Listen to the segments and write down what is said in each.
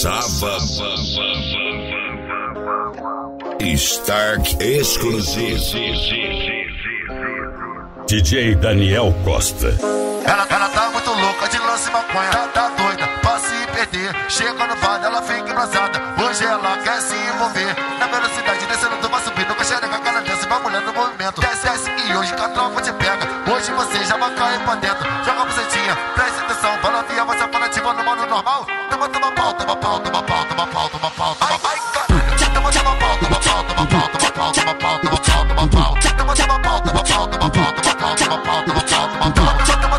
Sava Stark exclusivo. DJ Daniel Costa. Ela tá muito louca de lance maconha, tá doida pra se perder. Chega no bar, ela vem embrasada. Hoje ela quer se envolver. Na velocidade descendo, tu vai subindo com a xereca canadense, vai mulher no movimento. Desce e hoje que a tropa te pega. Hoje você já vai cair pra dentro. Joga a bucetinha, presta atenção. Para novinha, você para ativa no modo normal. Toma pau, toma pau, toma pau, toma pau, toma pau. Ai, caralho. Toma pau, toma pau, toma pau, toma pau, toma pau, toma pau, toma pau. Toma pau, toma pau, toma pau, toma pau, toma pau, toma pau, toma pau.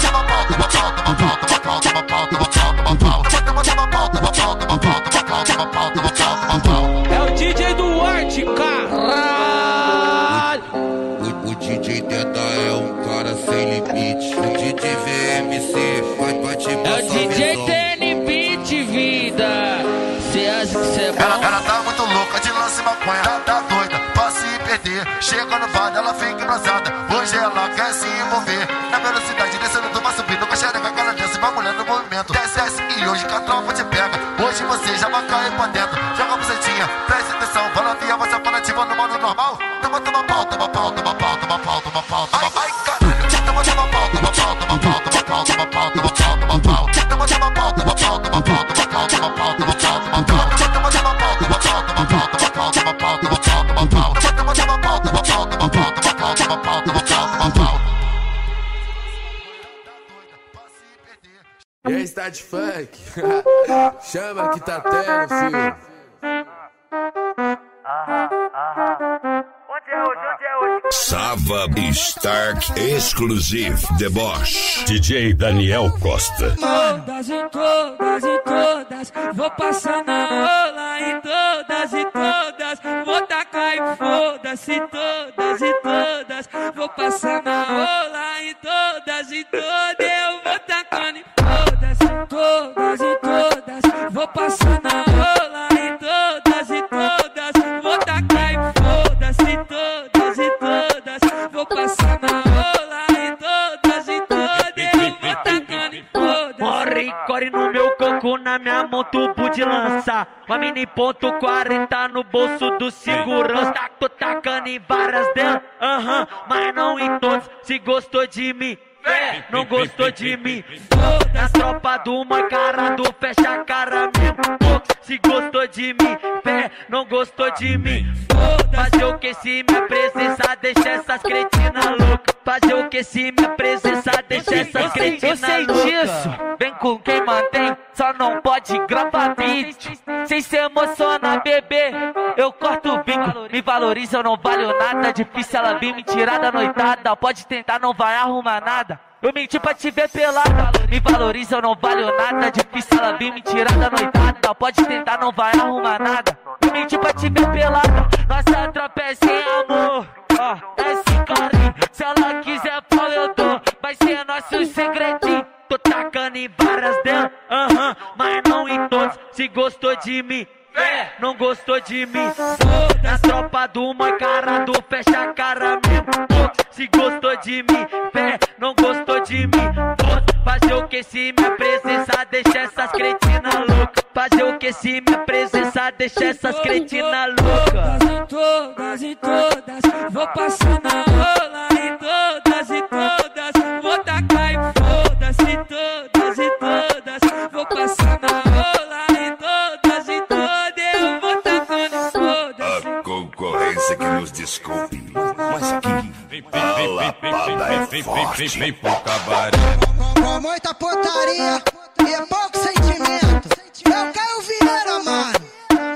É o DJ do Arte, caralho. O DJ Teta é um cara sem limite. O DJ VMC vai te passar. É o DJ TN Beat, vida. Cê acha que cê é bom? Ela tá muito louca de lance maconha, tá doida pra se perder. Chega no bar, ela vem embrasada. Hoje ela quer se envolver. Na velocidade descendo, tu vai subindo com a xereca canadense, vai mulher no movimento. Desce e hoje que a tropa te pega. Hoje você já vai cair pra dentro. Joga a bucetinha, presta atenção. Para novinha, você para ativa no modo normal. Toma pau, toma pau, toma pau, toma pau, toma pau. Ai, caralho. Toma pau, toma pau, toma pau, toma pau, toma pau, toma pau, toma pau. Toma pau, toma pau, toma pau, toma pau, toma pau, toma pau, toma pau. E aí, Start Funk? Chama que tá tendo, filho. Onde é hoje? Sava Stark exclusive Deboche. DJ Daniel Costa. Todas e todas e todas, vou passar na rola em todas e todas, vou tacar e foda-se todas e todas, vou passar na rola em todas e todas, eu vou tacando e foda-se todas e todas, vou passar na rola em todas e todas, vou tacar e foda-se todas e todas, vou passar na rola em todas e todas, eu vou tacando e foda-se. Morre, corre no meu coco, na minha mão tubo de lança. Uma mini ponto 40 no bolso do segurança. Tô tacando em várias delas, mas não em todos. Se gostou de mim, não gostou de mim. Na tropa do mancarado, fecha a cara mesmo. Se gostou de mim, não gostou de mim. Fazer o que se minha presença deixa essas cretinas loucas. Fazer o que se minha presença deixa essas cretinas loucas. Disso, vem com quem mantém, só não pode gravar vídeo. Sem se emociona, bebê, eu corto o bico. Me valoriza, eu não valho nada. Difícil ela vir me tirar da noitada. Pode tentar, não vai arrumar nada. Eu menti pra te ver pelada. Me valoriza, eu não valho nada. Difícil ela vir me tirar da noitada. Pode tentar, não vai arrumar nada. Eu menti pra te ver pelada. Nossa tropa é sem amor, é sem carinho. Se ela quiser pau eu dou, vai ser nosso segredinho. Tô tacando em várias delas, mas não em todos. Se gostou de mim, não gostou de mim. Na tropa do mancarado, fecha a cara mesmo. Se gostou de mim, não gostou de mim. Fazer o que se minha presença deixa essas cretinas loucas. Fazer o que se minha presença deixa essas cretinas loucas. Todas e todas, vou passar na rola em todas e todas, vou tacar e foda-se todas e todas, vou passar na rola em todas e todas, eu vou tacando e foda-se. A concorrência que nos desculpe, mas aqui a lapada é forte. Vem pro cabaré. Com muita portaria e pouco sentimento. Eu quero Vieira, mano.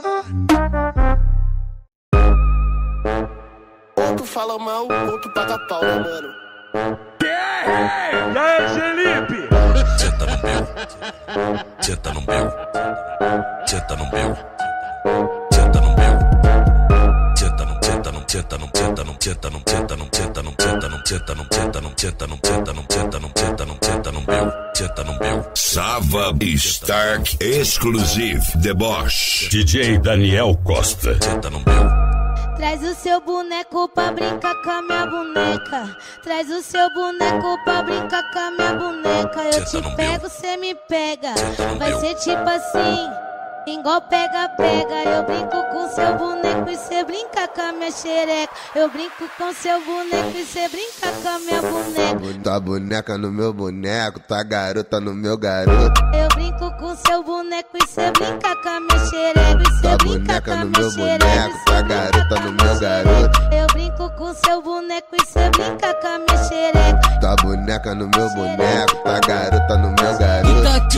Outro fala mal, outro paga pau, né, mano? E aí, Felipe? Senta no meu, senta no meu, senta no meu, senta no meu, senta no, senta no, senta no, senta no, senta no, senta no, senta no, senta no, senta no, senta no, senta no, senta no, senta no, senta no, senta no meu, senta no meu. Sava Stark exclusive Deboche. DJ Daniel Costa. Senta no meu. Traz o seu boneco pra brincar com a minha boneca. Traz o seu boneco pra brincar com a minha boneca. Eu te pego, cê me pega. Vai ser tipo assim. Igual pega, pega, eu brinco com seu boneco e cê brinca com a minha xereca. Eu brinco com seu boneco e cê brinca com a minha boneca. Tá boneca no meu boneco, tá garota no meu garoto. Eu brinco com seu boneco e cê brinca com a minha xereca. E cê brinca com a minha xereca, tá garota no meu garoto. Eu brinco com seu boneco e cê brinca com a minha xereca. Tá boneca no meu boneco, tá garota no meu garoto.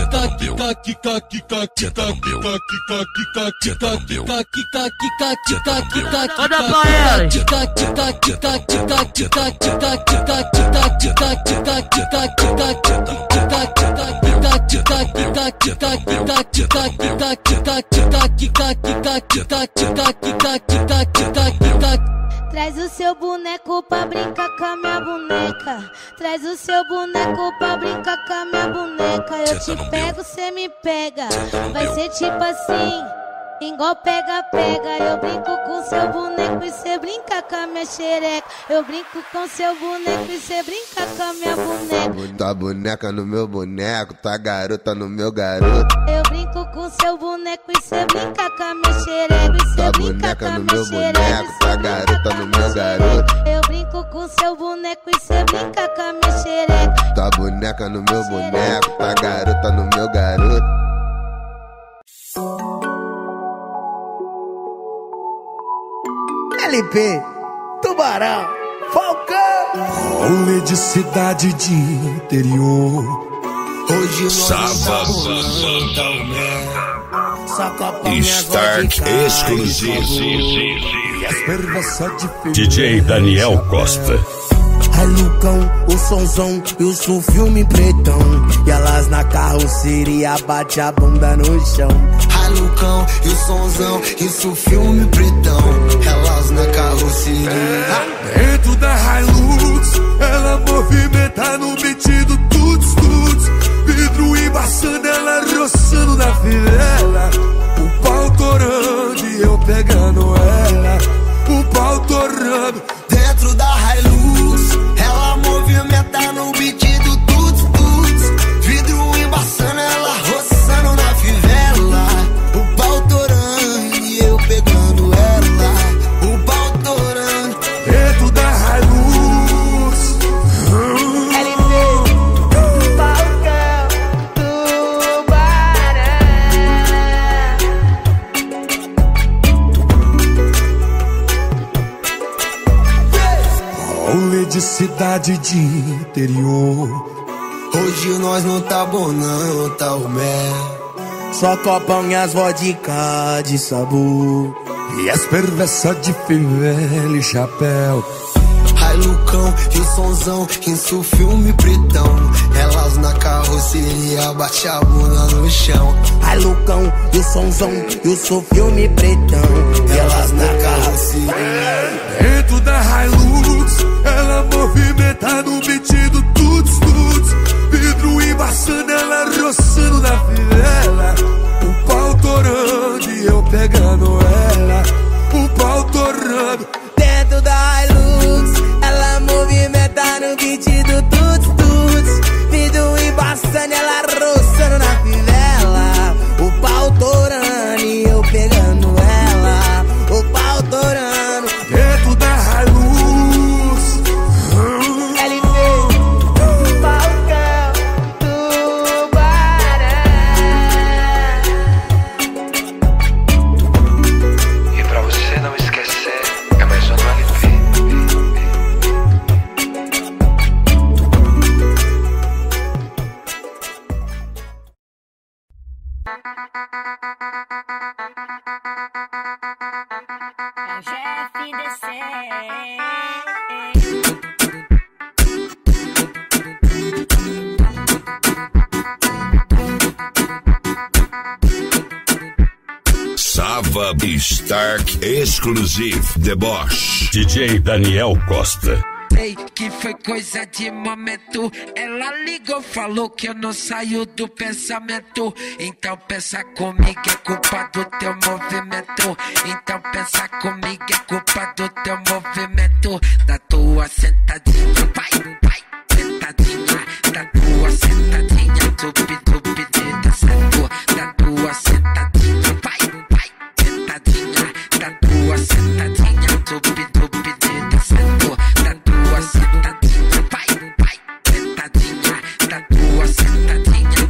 Manda pra ela. Traz o seu boneco pra brincar com a minha boneca. Traz o seu boneco pra brincar com a minha boneca. Eu te pego, cê me pega. Vai ser tipo assim, igual pega, pega. Eu brinco com seu boneco e cê brinca com a minha xereca. Eu brinco com seu boneco e cê brinca com a minha boneca. Tá boneca no meu boneco, tá garota no meu garoto. Eu brinco com seu boneco e cê brinca com a minha xereca. E cê brinca com a minha xereca, tá garota no meu garoto. Eu brinco com seu boneco e cê brinca com a minha xereca. Tá boneca no meu boneco, tá garota no meu garoto. LP, Tubarão, Falcão. Rolê de cidade de interior. Hoje nós Stark exclusivo. DJ Daniel Costa. Ai Lucão, o sonzão e o som filme pretão. E elas na carroceria bate a bunda no chão. Ai Lucão e o sonzão, isso filme pretão. Elas na carroceria. Dentro da Hilux, ela movimenta no beat do tuts tuts. Vidro embaçando, ela roçando na fivela. O pau torando e eu pegando ela. O pau torando. Dentro da Hilux, ela movimenta no beat do tuts tuts. Vidro embaçando, ela roçando na fivela. O pau torando e eu pegando ela. O pau torando. Dentro da Hilux. LP, Falcão, Tubarão. Rolê de cidade de interior. Hoje nós não tá bom não, tá o mel. Só copão e as vodka de sabor. E as perversas de fivela e chapéu. Ai Lucão e o sonzão, isso filme pretão. Elas na carroceria bate a bunda no chão. Ai Lucão e o sonzão e o seu filme pretão. Elas na carroceria. Dentro da Hilux, ela movimenta no beat do tuts tuts. Vidro embaçando, ela roçando na fivela. O pau torando e eu pegando ela. O pau torando. Dentro da Hilux, ela movimenta no beat do tuts tuts. Vidro embaçando, ela roçando na fivela. O pau torando e eu pegando ela. O pau torando. Dentro da Hilux. LP, Falcão, Tubarão. E pra você não esquecer, é mais um LP. Sava Stark exclusive deboche. DJ Daniel Costa. Ei, que foi coisa de momento. Ela ligou, falou que eu não saio do pensamento. Então pensa comigo, é culpa do teu movimento. Então pensa comigo, é culpa do teu movimento. Da tua sentadinha, vai, vai, sentadinha. Da tua sentadinha, tupi, tupi, descendo. Da tua sentadinha, vai.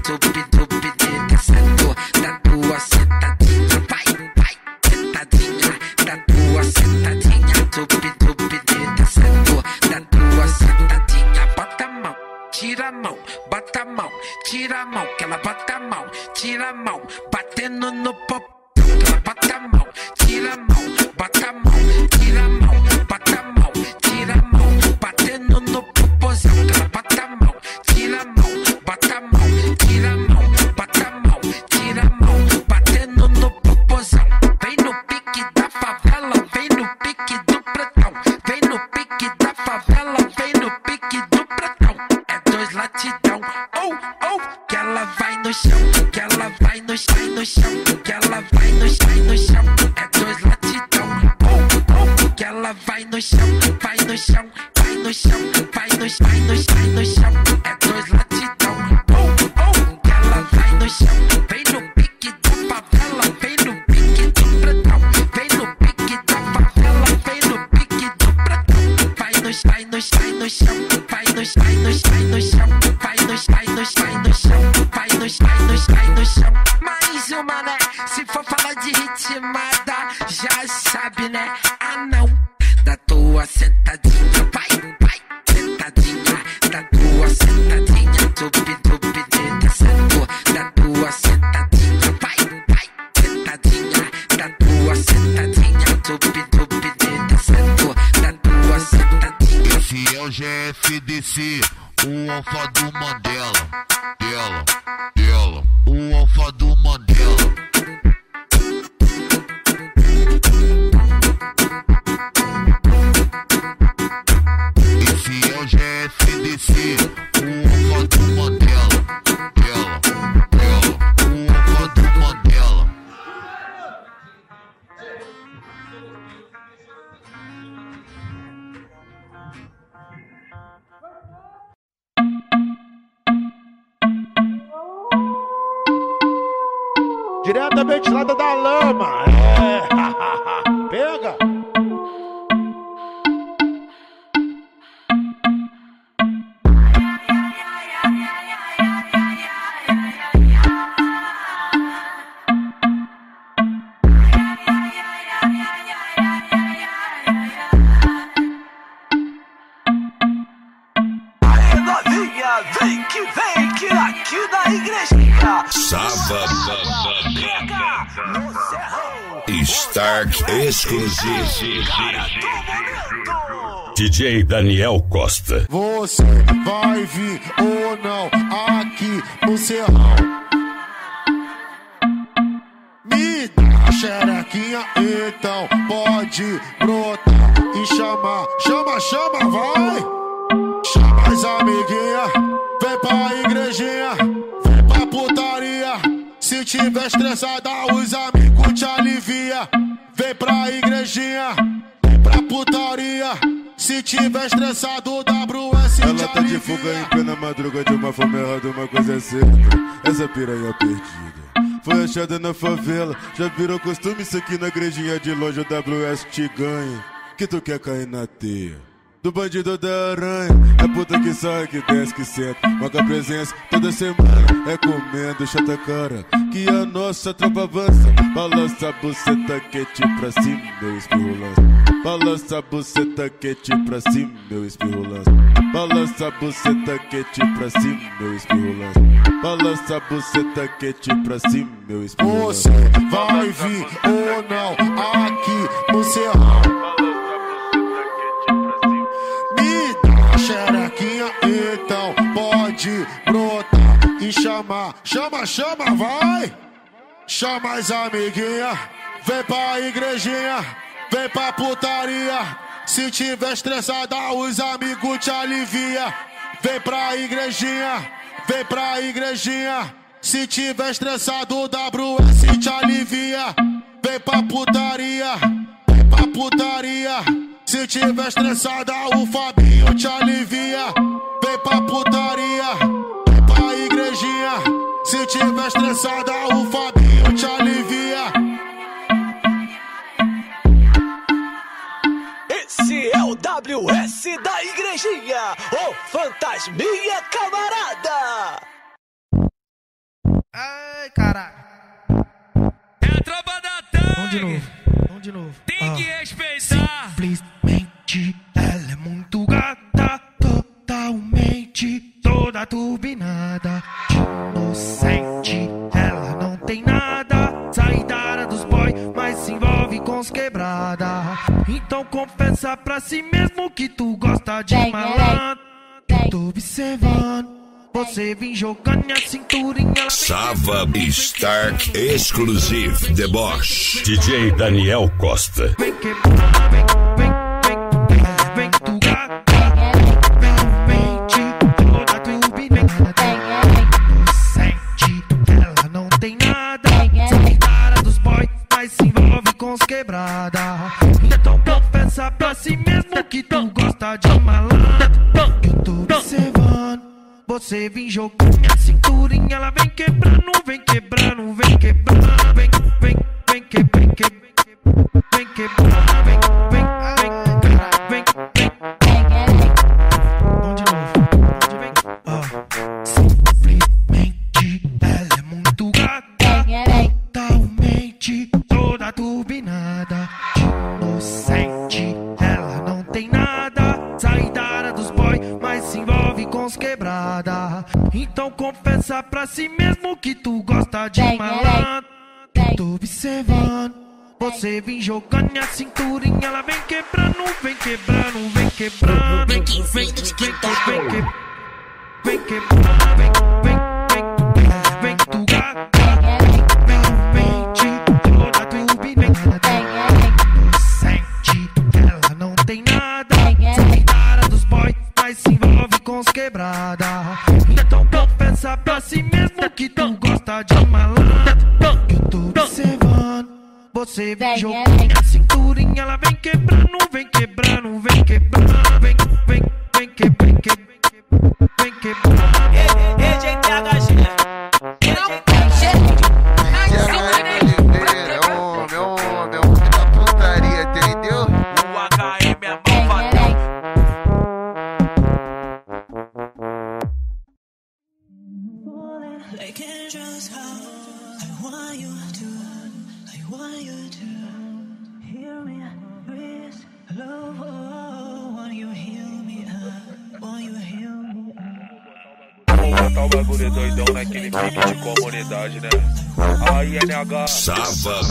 tupi, tupi, descendo da tua sentadinha. Vai, vai, sentadinha, da tua sentadinha. Tupi, tupi, descendo da tua sentadinha. Bota a mão, tira a mão, bota a mão, tira a mão, que ela bota a mão, tira a mão, batendo no popô. Bota a mão, tira a mão, bota a mão, tira a mão, bota a mão, tira a mão, batendo no popozão. Bota a mão, tira a mão, bota a mão, tira a mão, bota a mão, tira a mão, batendo no popozão. Vem no pique da favela, vem no pique do pretão. Vem no pique da favela, vem no pique do pretão. É dois latidão, oh, oh, que ela vai no chão, que ela vai no chão, que ela vai no chão, é dois latidão, oh, oh, que ela vai no chão, vai no chão, vai no chão, vai no chão, é dois latidão, oh, oh, que ela vai no chão, vem no pique da favela, vem no pique do pretão, vem no pique da favela, vem no pique do pretão, vai no chão, vai no chão, vai no chão, vai no chão, vai no chão, vai no chão. Mais uma, né? Se for falar de ritmada, já sabe, né? Ah, não. Da tua sentadinha, vai, vai, sentadinha. Da tua sentadinha, tupi, tupi, descendo. Da tua sentadinha, vai, vai, sentadinha. Da tua sentadinha, tupi, tupi, descendo. Da tua sentadinha. Esse é o GFDC, o alfa do Mandela. Dela, o alfa do Mandela. Esse é o GFDC, o alfa do Mandela. Dela, o alfa do Mandela. Diretamente lá da lama. Pega. Aê, novinha, vem que aqui na igrejinha. Sábado. Stark exclusivo. DJ Daniel Costa. Você vai vir ou não aqui no Serrão? Me dá a xerequinha, então pode brotar e chamar. Chama, vai! Chama as amiguinhas, vem pra igrejinha, vem pra putaria. Se tiver estressada, os amigos te alivia. Vem pra igrejinha, vem pra putaria. Se tiver estressado, o WS ela tá de fuga em plena madruga, de uma forma errada, uma coisa é certa. Essa piranha perdida foi achada na favela. Já virou costume isso aqui na igrejinha de longe. O WS te ganha, que tu quer cair na teia do bandido da aranha. É puta que sai, que desce, que senta, marca presença toda semana. É comendo chata cara que a nossa tropa avança. Balança a buceta quente pra cima, meu espirro lança. Balança a buceta quente pra cima, meu espirro lança. Balança a buceta quente pra cima, meu espirro lança. Balança a buceta quente pra cima, meu espirro lança. Você vai vir ou não aqui no Serrão? Xerequinha, então pode brotar e chamar. Chama, vai! Chama as amiguinhas, vem pra igrejinha, vem pra putaria. Se tiver estressada, os amigos te alivia. Vem pra igrejinha, vem pra igrejinha. Se tiver estressado, o WS te alivia. Vem pra putaria, vem pra putaria. Se tiver estressada, o Fabinho te alivia. Vem pra putaria, vem pra igrejinha. Se tiver estressada, o Fabinho te alivia. Esse é o WS da igrejinha, o fantasminha camarada. Ai, caralho. É a tropa da Tang. Vamos de novo. Tem que respeitar. Simplesmente ela é muito gata, totalmente toda turbinada. Inocente, ela não tem nada. Sai da área dos boys, mas se envolve com os quebrada. Então confessa pra si mesmo que tu gosta de malandro. Tô observando. Você vem jogando minha cinturinha. Sava Stark Exclusive Deboche. DJ Daniel Costa. Vem quebrar, vem tu gata. Vem toda turbinada. Inocente, ela não tem nada. Sai da área dos boys, mas se envolve com os quebrada. Então confessa pra si mesmo que tu gosta de malandro. Eu tô observando. Você vem jogando minha cinturinha, ela vem quebrando, vem quebrando, vem quebrando, vem quebrando, vem quebrando, vem. Vamos de novo, simplesmente ela é muito gata, totalmente toda turbinada. Inocente, ela não tem nada. Sai da área dos boys, mas se envolve com os quebrada. Então confessa pra si mesmo que tu gosta de malandro. Tô observando. Você vem jogando minha cinturinha, ela vem quebrando, vem quebrando, vem quebrando. Vem quebrando, vem tu gata. Vem toda turbinada. Inocente, ela não tem nada. Sai da área dos boys, mas se envolve com os quebrada. Então confessa pra si mesmo que tu gosta de malandro. Eu tô observando. Você vem jogando minha cinturinha, ela vem quebrando, vem quebrando, vem quebrando, vem quebrando, vem quebrando. Meu filho da putaria, entendeu? O HM é malvadão. Like angels how I want you to hear me, please. Love, want you heal me up, want you heal me up. Vou botar o bagulho doidão naquele pique de comunidade, né? Aí NH Sava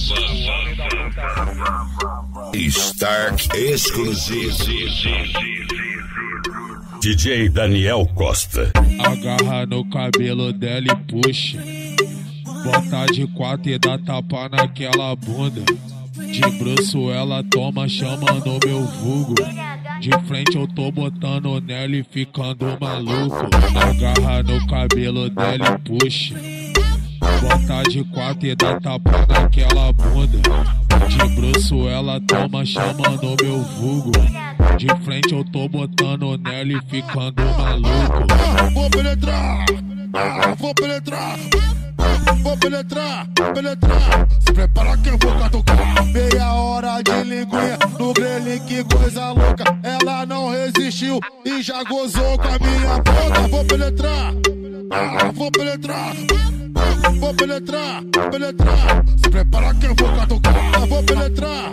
Stark Exclusive. DJ Daniel Costa. Agarra no cabelo dela e puxa. Bota de quatro e dá tapa naquela bunda. De bruço ela toma, chama no meu vulgo. De frente eu tô botando nela e ficando maluco. Agarra no cabelo dela e puxa. Bota de quatro e dá tapa naquela bunda. De bruço ela toma, chama no meu vulgo. De frente eu tô botando nela e ficando maluco. Vou penetrar, vou penetrar. Vou penetrar. Se prepara que eu vou catucar. Meia hora de linguinha no grelhinho, que coisa louca. Ela não resistiu e já gozou com a minha boca. Vou penetrar, vou penetrar. Vou penetrar. Se prepara que eu vou catucar. Vou penetrar.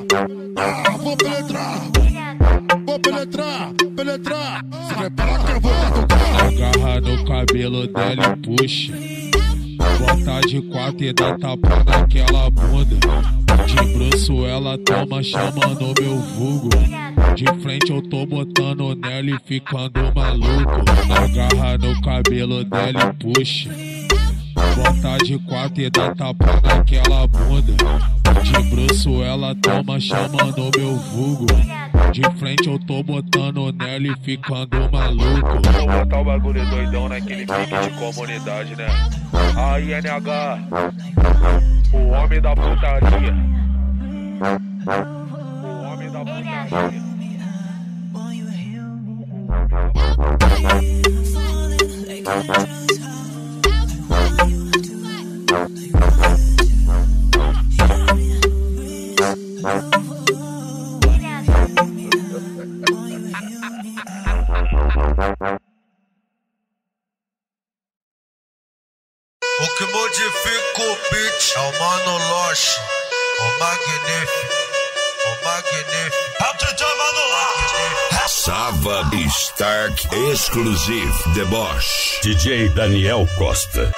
Vou penetrar. Se prepara que eu vou catucar. Agarra no cabelo dela e puxa. Bota de quatro e dá tapa naquela bunda. De bruço ela toma, chama no meu vulgo. De frente eu tô botando nela e ficando maluco. Agarra no cabelo dela e puxa. Bota de quatro e dá tapa naquela bunda. De bruço ela toma, chama no meu vulgo. De frente eu tô botando nela e ficando maluco. Vou botar o bagulho doidão naquele pique de comunidade, né? Aí NH, o homem da putaria. O homem da putaria. O que modifica o beat é o Mano Loche, o Magnífico, o Magnífico. É o DJ Mano Loche. Sava Stark Exclusive Deboche. DJ Daniel Costa.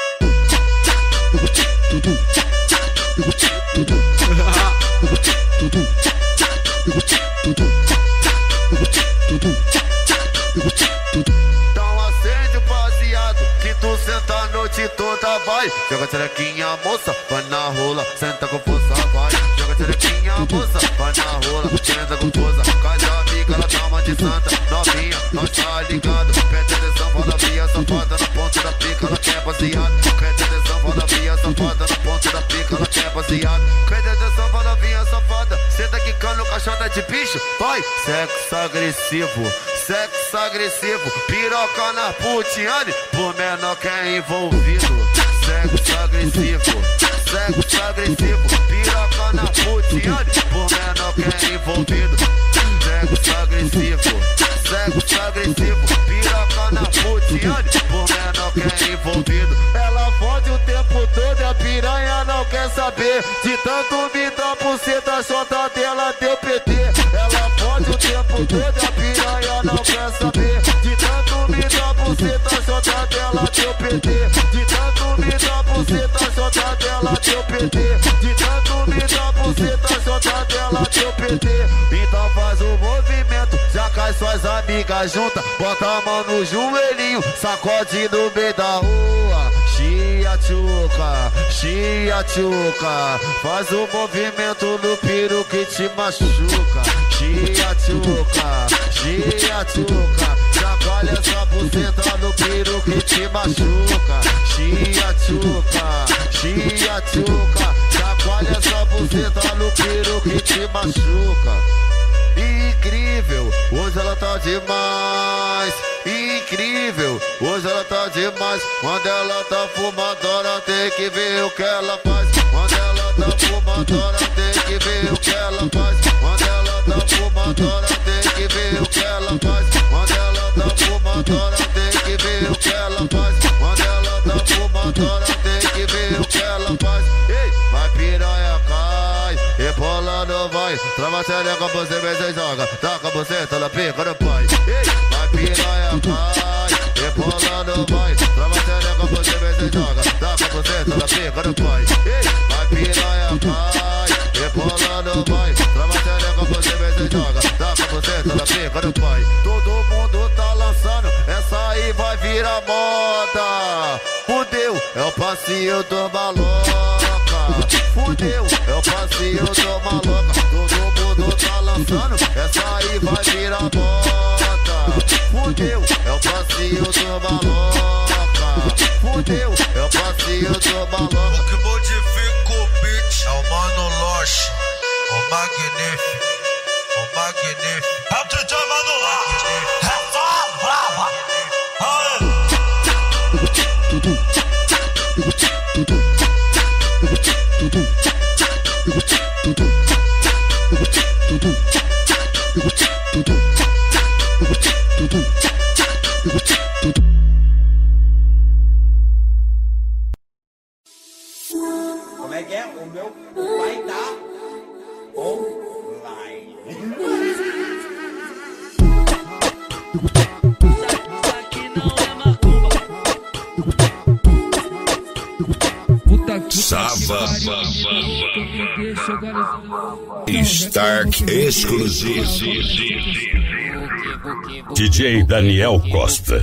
Então acende o baseado, que tu senta a noite toda, vai. Joga terequinha, moça, vai na rola, senta com força, vai. Joga terequinha, moça, vai na rola, senta com força. Cai a amiga, ela dá uma de santa, novinha, nós tá ligado. Pede atenção, fala via safada, na ponta da pica, ela quer baseado. Pede atenção, fala via safada, na ponta da pica, ela quer baseado. Pede atenção, fala via safada, senta quicando caixada de bicho, vai. Sexo agressivo, sexo agressivo, piroca na putiane, por menor que é envolvido. Sexo agressivo, sexo agressivo, piroca na putiane, por menor que é envolvido. Sexo agressivo, sexo agressivo, piroca na putiane, por menor que é envolvido. Ela fode o tempo todo e a piranha não quer saber. De tanto me dar buceta, a chota dela deu PT. Ela fode o tempo todo e a piranha não quer saber. De tanto me dar buceta, a chota dela deu PT. De tanto me dar buceta, a chota dela deu PT. De tanto me dar buceta, a chota dela deu PT. Então faz o movimento, já cai suas amigas juntas. Bota a mão no joelhinho, sacode no meio da rua. Chia tchuca, chia tchuca, faz o movimento no piro que te machuca. Chia tchuca, chia tchuca, chacoalha essa buceta no piro que te machuca. Chia tchuca, chia tchuca, chacoalha essa buceta no piro que te machuca. Incrível, hoje ela tá demais. Incrível, hoje ela tá demais. Quando ela tá fumadora, tem que ver o que ela faz. Quando ela tá fumadora, tem que ver o que ela faz. Quando ela tá fumadora, tem que ver o que ela faz. Quando ela tá fumadora, tem que ver o que ela faz. Quando ela tá fumadora, tem que ver o que ela faz. Ei, vai piranha, cai, rebolando vai. Trava a xereca, você vê se joga. Taca a buceta na pica do pai. Ei, vai piranha, cai, rebolando vai. Trava a xereca, você vê se joga. Taca a buceta na pica do pai. Ei, vai piranha, cai, rebolando vai. Trava a xereca, você vê se joga. Taca a buceta na pica do pai. Todo mundo tá lançando, essa aí vai virar moda. Fudeu, é o passinho do maloca. Fudeu, é o passinho do maloca. Todo mundo tá lançando, essa aí vai virar moda. Fudeu, é o passinho do maloca. Fudeu, é o passinho do maloca. O que modifica o beat é o Mano Loche, o Magnífico, o Magnífico. É o DJ Mano Loche, é só brava. Como é que é? O meu pai tá online. Sava Stark Exclusive. DJ Daniel Costa.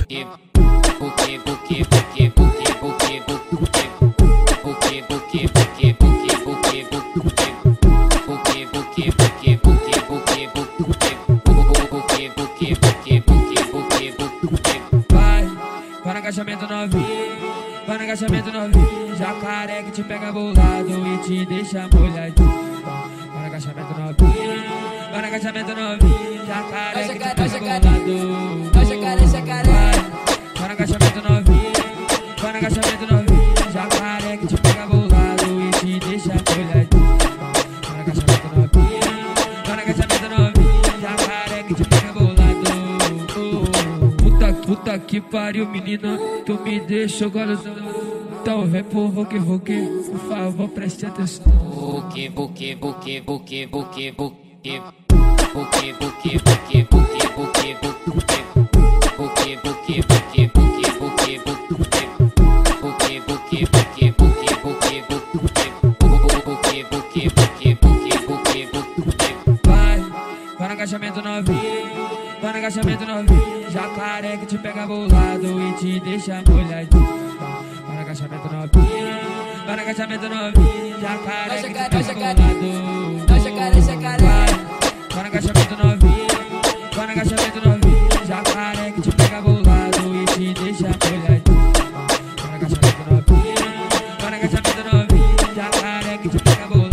Vai no agachamento novinho, vai no agachamento novinho. Jacaré que te pega bolado e te deixa molhadinho. Vai no agachamento novinho, vai no agachamento novinho. Jacaré que te pega bolado. Vai no agachamento novinho, vai no agachamento novinho. Jacaré que te pega bolado e te deixa molhadinho. Vai no agachamento novinho, vai no agachamento novinho. Jacaré que te pega bolado. Puta que pariu, menina, tu me deixou golosão. Então vem pro buque, por favor, preste atenção. Buque, buque, buque, buque, buque, buque, buque, buque, buque, buque, buque, buque, buque, buque, buque, buque, buque, vai no agachamento novinho, vai no agachamento novinho. Jacaré que te pega bolado e te deixa molhadinho. Vai no agachamento novinho, vai no agachamento novinho. Jacaré que te pega bolado. Vai no agachamento novinho, vai no agachamento novinho. Jacaré que te pega bolado e te deixa molhadinho. Vai no agachamento novinho, vai no agachamento novinho. Jacaré que te pega bolado.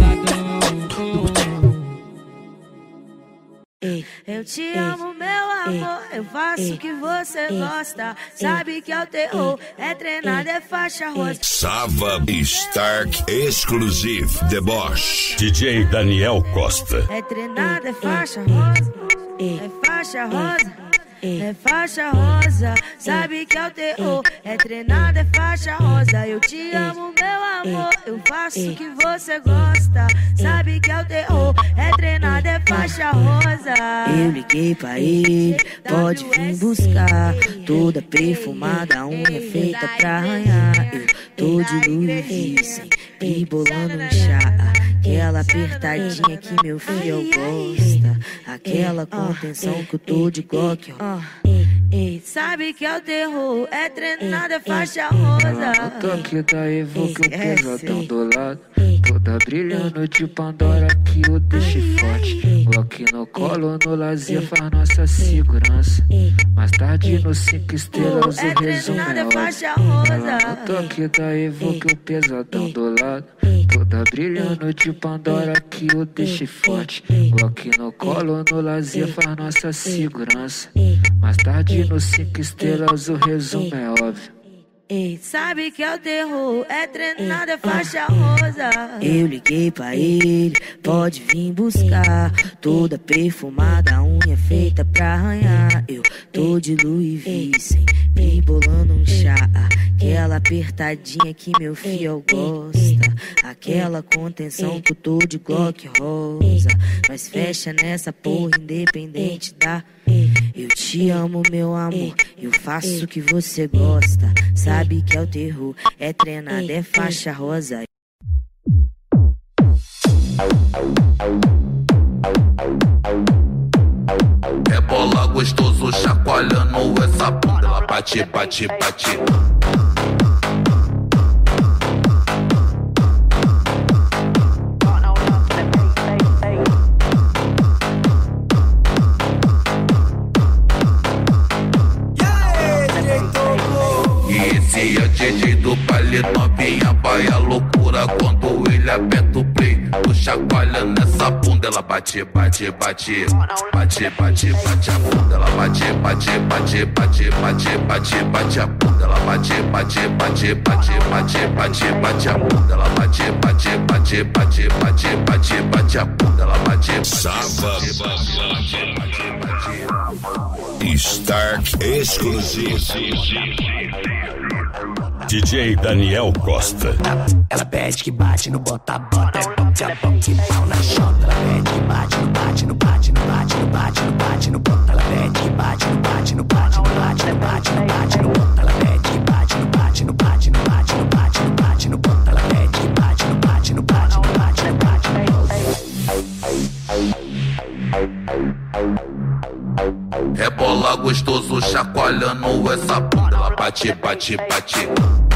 Eu te amo, meu amor, eu faço o que você gosta. Sabe que é o terror, é treinado, é faixa rosa. Sava Stark Exclusive Deboche. DJ Daniel Costa. É treinado, é faixa rosa. É faixa rosa. É faixa rosa, sabe que é o terror. É treinado, é faixa rosa. Eu te amo, meu amor, eu faço o que você gosta. Sabe que é o terror. É treinado, é faixa rosa. Eu liguei pra ele, pode vir buscar. Toda perfumada, unha feita pra arranhar. Eu tô de Louis V, sempre bolando um chá. Aquela apertadinha que meu filho gosta. Aquela contenção que eu tô de Glock, ó. Sabe que é o terror, é treinado, é faixa rosa. O toque da Evo que o pesadão do lado. Toda brilhando de Pandora que eu deixei forte. Glock no colo, no lazer faz nossa segurança. Mais tarde no 5 estrelas o resumo é faixa rosa. O toque da Evo que o pesadão do lado. Toda brilhando de Pandora que eu deixei forte. Glock no colo, no lazer faz nossa segurança. Mais tarde no 5 estrelas o resumo é óbvio. Sabe que é o terror, é treinado, é faixa rosa. Eu liguei pra ele, pode vir buscar. Toda perfumada, unha feita pra arranhar. Eu tô de Louis V, sempre bolando um chá. Aquela apertadinha que meu fiel gosta. Aquela contenção que eu tô de Glock rosa. Nós fecha nessa porra independente da... Eu te amo, meu amor, eu faço o que você gosta. Sabe que é o terror, é treinado, é faixa rosa. É bola gostoso chacoalhando essa bunda. Ela bate, bate, bate. Esse é o DJ do baile, novinha vai a loucura quando ele aperta o play. Tô chacoalhando nessa bunda, ela bate, bate, bate. Bate, bate, bate a bunda, ela bate, bate, bate, bate, bate, bate, bate a bunda, ela bate, bate, bate, bate, bate, bate, bate a bunda, ela bate, bate, bate, bate, bate, bate, bate a bunda, ela bate. Sava Stark Exclusive. DJ Daniel Costa. Ela pede que bate no bota-bota. É boque, pau na chota. Ela pede que bate no bate, no bate, no bate, no bate, no bate, no bota. Ela pede que bate no bate, no bate, no bate, no bate, no bate, no bota. Ela pede que bate no bate, no bate, no bate, no bate, no bate, no bota. Ela pede que bate no bate, no bate, no bate, no bate, no bota. É bola gostoso chacoalhando essa bunda. Ela bate, bate, bate.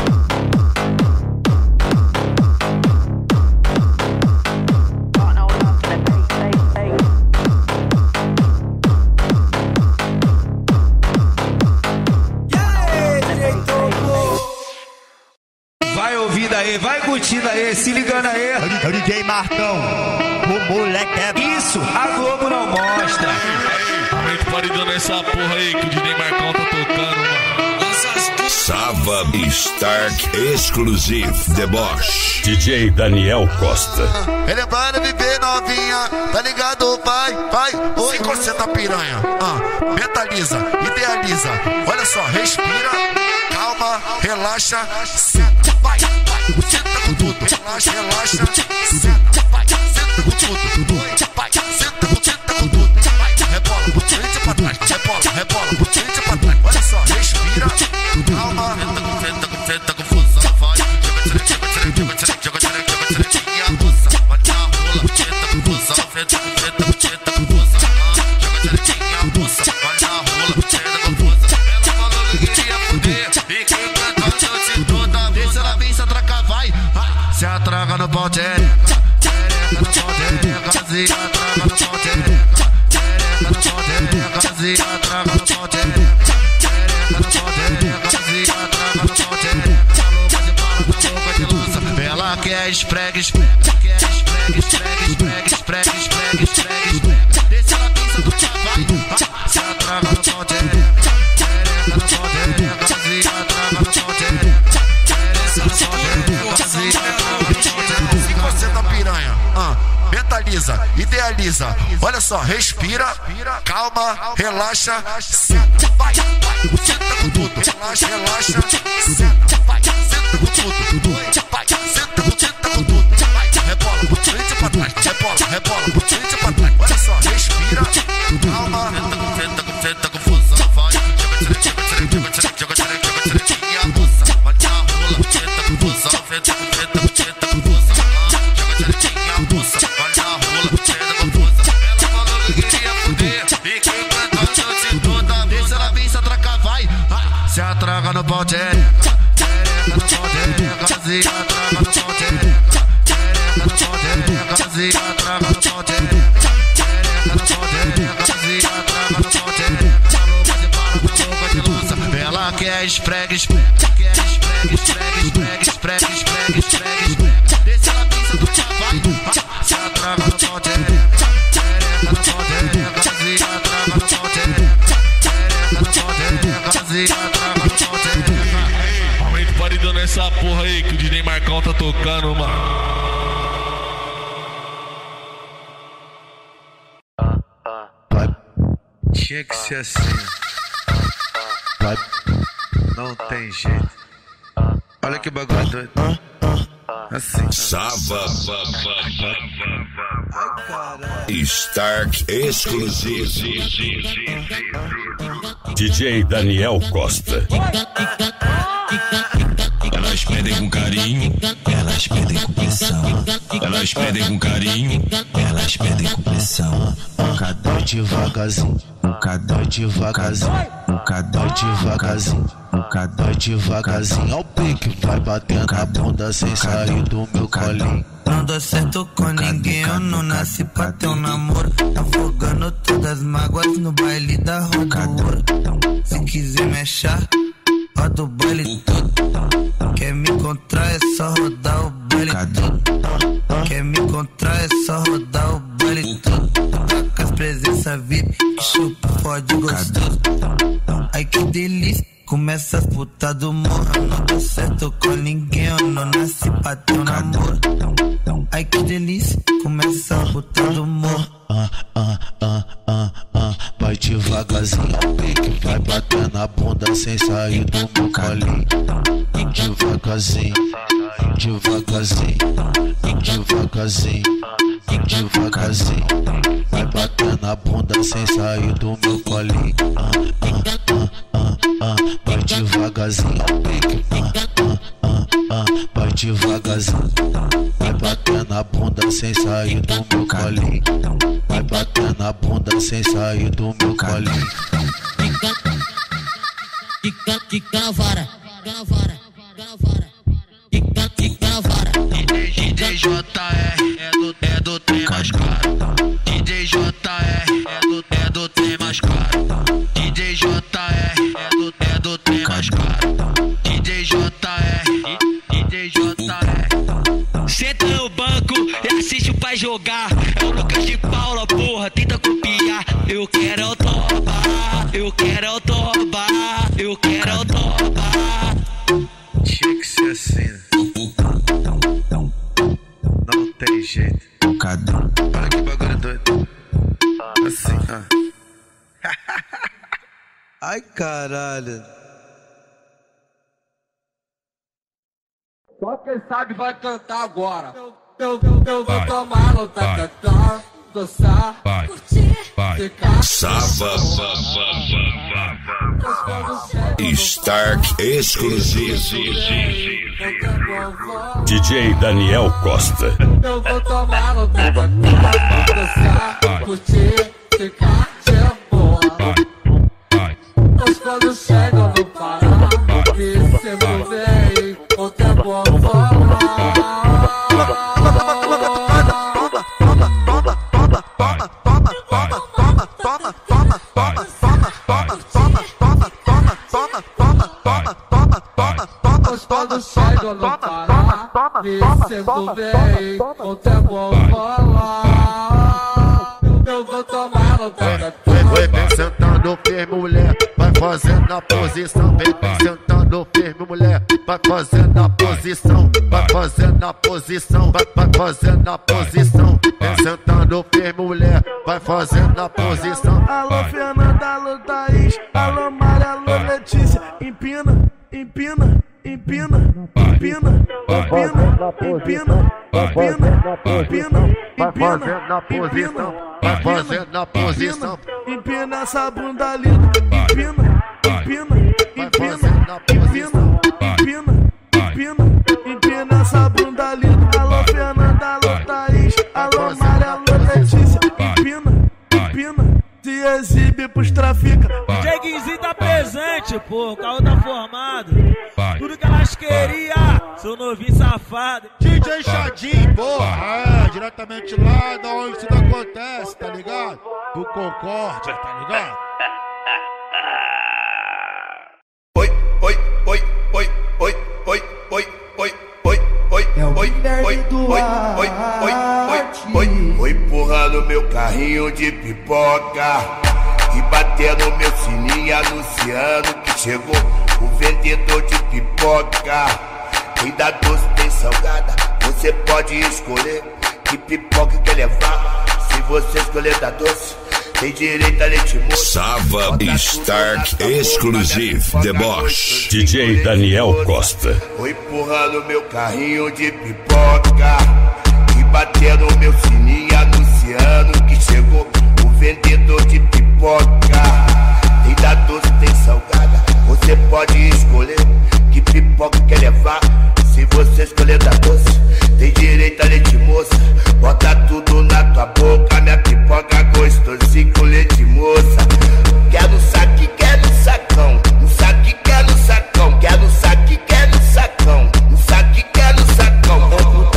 Vai ouvindo aí, vai curtindo aí, se ligando aí. É o DJ Marcão, o moleque é... Isso, a Globo não mostra. Aumenta o paredão nessa porra aí que o DJ Marcão tá tocando, mano. Sava Stark Exclusive Deboche. DJ Daniel Costa. Relembrando viver novinha, tá ligado? Vai, vai. Oi, concentra piranha. Mentaliza, idealiza. Olha só, respira. Calma. calma, relaxa, senta, vai, senta com tudo, relaxa, relaxa, senta, vai, senta com tudo, vai, senta com tudo, vai, rebola, por frente pra trás, rebola, por frente pra trás, olha só, respira, calma, senta com fusão, vai, joga tirequinha, abusa, vai na rola, senta com fusão, senta com fusão, joga tirequinha, abusa, vai na rola, senta com fusão, ela falou que queria fuder, e que cantando de toda vez ela vem se atracar, vai, se atraca no pau, tereca no pau, tereca, se atraca no pau, tereca no pau, tereca, se atraca no pau, tereca no pau, tereca, se atraca no pau, tereca, louca de lança, ela quer esfregue, desce ela pensa do que vai, se atraca no pau, tereca no pau, tereca, se atraca no pau, tereca no pau, tereca, se atraca no pau, tereca, se você tá piranha, mentaliza, idealiza, olha só, respira, calma, relaxa, senta, vai, senta com tudo, relaxa, senta, vai, senta com tudo, vai, senta com tudo, vai, rebola, por frente pra trás, rebola, por frente pra trás, olha só, respira, calma, senta com fusão, vai, joga tirequinha, abusa, vai na rola, senta com fusão, senta com fusão, joga tirequinha, abusa, vai na rola, senta com fusão, ela falou que queria fuder, e que cantando de toda vez ela vem se atracar, vai, se atraca no pau, tereca no pau, tereca, se atraca no pau, tereca no pau, tereca, se atraca no pau, tereca no pau, tereca, se atraca no pau, tereca, louca de lança, ela quer esfregue, desce ela pensa do que vai, se atraca no pau, tereca no pau, tereca, se atraca no pau, tereca no pau, tereca, se atraca no pau, tereca. Aumenta o paredão nessa porra aí que o DJ Marcão tá tocando, mano. Tinha que ser assim. Não tem jeito. Olha que bagulho doido. Assim. Stark exclusivo. DJ Daniel Costa. Elas pedem com carinho, elas pedem com pressão. Elas pedem com carinho, elas pedem com pressão. Cada devagarzinho, cada devagarzinho, cada devagarzinho, cada devagarzinho. Ao pique vai batendo a bunda sem sair do meu colinho. Não dou certo com ninguém, eu não nasci pra ter um namoro. Afogando todas as mágoas no baile da roda ouro. Se quiser me achar, roda o baile todo. Quer me encontrar é só rodar o baile todo. Quer me encontrar é só rodar o baile todo. Com as presenças VIP, chupa, fode gostoso. Ai que delícia, começa as putas do morro. Eu não dou certo com ninguém, eu não nasci pra ter um namoro. Ai que delícia, começa as putas do morro. Vai devagarzinho, ao pique vai batendo a bunda sem sair do meu colinho. Devagarzinho, devagarzinho, devagarzinho, devagarzinho. Vai batendo a bunda sem sair do meu colinho. Vai devagarzinho, ao pique. Vai devagarzinho. Vai batendo a bunda sem sair do meu colinho. Vai batendo a bunda sem sair do meu colinho. Quica na vara, quica na vara. DJ JR é do trem mais caro. DJ JR é do trem mais caro. DJ JR é do trem mais caro. DJ JR. Senta no banco e assiste o pai jogar. É o Lucas de Paula, porra, tenta copiar. Eu quero o toba, eu quero o toba, eu quero o toba. Tinha que ser assim, né? Não tem jeito. Olha que bagulho doido. Assim, Ai caralho. Só quem sabe vai cantar agora. Eu vou tomar no tatatá, dançar, curtir, ficar. Sava Stark exclusivo. DJ Daniel Costa. Eu vou tomar no tatatá, dançar, curtir, ficar de boa. Mas quando chegam no Pará, me se envolvei com tempo a falar. Quando chego no Pará, me sinto bem, com tempo a falar. Eu vou tomar no tatatá. Vem sentando firme, mulher, vai fazendo a posição. Vem sentando firme, mulher, vai fazendo a posição. Vai fazendo a posição, vai fazendo a posição. Vem sentando firme, mulher, vai fazendo a posição. Alô Fernanda, alô Thaís, alô Maria, alô Letícia. Empina, empina, empina, empina, empina, empina, empina, vai fazendo a posição, vai fazendo a posição. Empina essa bunda linda, empina, empina, empina, empina, empina, empina, empina essa bunda linda. Alô Fernanda, alô Thaís, alô Maria, alô Letícia. Empina, empina, se exibe pros trafica. DJ Guinzinho tá presente, pô, o carro tá formado. Tudo que elas queriam, seu novinho safado. DJ Chadinho, porra, diretamente lá da onde tudo acontece, tá ligado? Do Concórdia, tá ligado? Oi, oi, oi, oi, oi, oi, oi, oi, oi, oi, oi, oi, oi, oi, oi, empurrando meu carrinho de pipoca e batendo meu sininho anunciando que chegou o vendedor de pipoca. Tem da doce, tem salgada, você pode escolher que pipoca quer levar. Se você escolher da doce, tem direito a leite moço. Sava Stark exclusivo. Deboche. DJ Daniel Costa. Vou empurrando meu carrinho de pipoca e batendo meu sininho anunciando que chegou o vendedor de pipoca. Tem da doce, tem salgada, você pode escolher que pipoca quer levar. Se você escolher da doce, tem direito a leite moça. Bota tudo na tua boca, minha pipoca gostosinha com leite moça. Quer no saque, quer no sacão. No saque, quer no sacão. Quer no saque, quer no sacão. No saque, quer no sacão.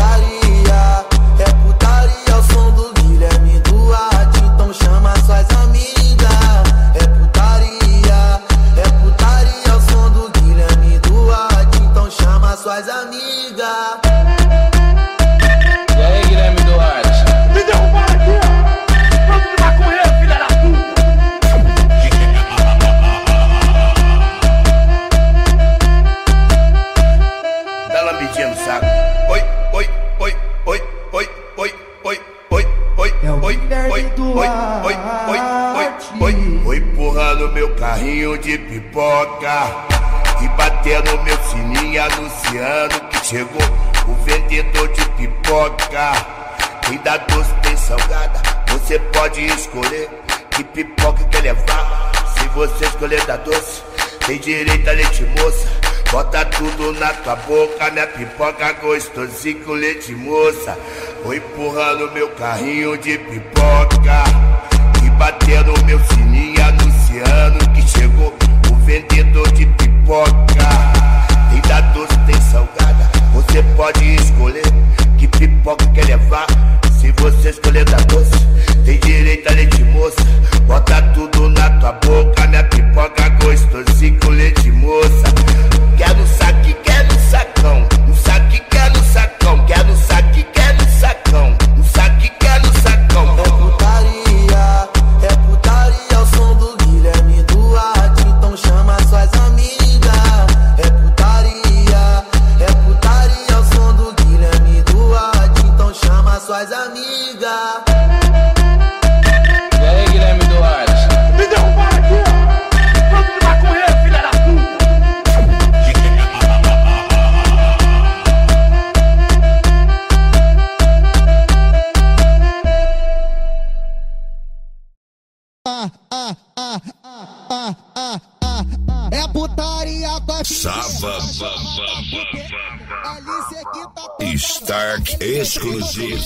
É putaria o som do Guilherme Duarte. Então chama suas amigas. É putaria o som do Guilherme Duarte. Então chama suas amigas. E aí, Guilherme Duarte? Me derrubaram aqui, ó! Vamos de maconheiro, filha da puta! Dá lambidinha no saco. Oi, oi, oi, oi, oi, oi, oi, oi, oi, oi, oi, oi, oi, oi, oi, oi, empurrando meu carrinho de pipoca e batendo meu sininho anunciando que chegou o vendedor de pipoca. Tem da doce, tem salgada, você pode escolher que pipoca quer levar. Se você escolher da doce, tem direito a leite moça. Bota tudo na tua boca, minha pipoca gostosinha com leite moça. Vou empurrando meu carrinho de pipoca e batendo meu sininho anunciando que chegou o vendedor de pipoca. Tem da doce, tem salgada, você pode escolher que pipoca quer levar. Se você escolher da doce, tem direito a leite moça. Bota tudo na tua boca, minha pipoca gostosinha com leite moça. Quer no saque, quer no sacão. No saque, quer no sacão. Quer no saque, quer no sacão. No saque, quer no sacão. É putaria o som do Guilherme Duarte. Então chama suas amigas. É putaria o som do Guilherme Duarte. Então chama suas amigas. E aí, Guilherme Sava Stark exclusivo.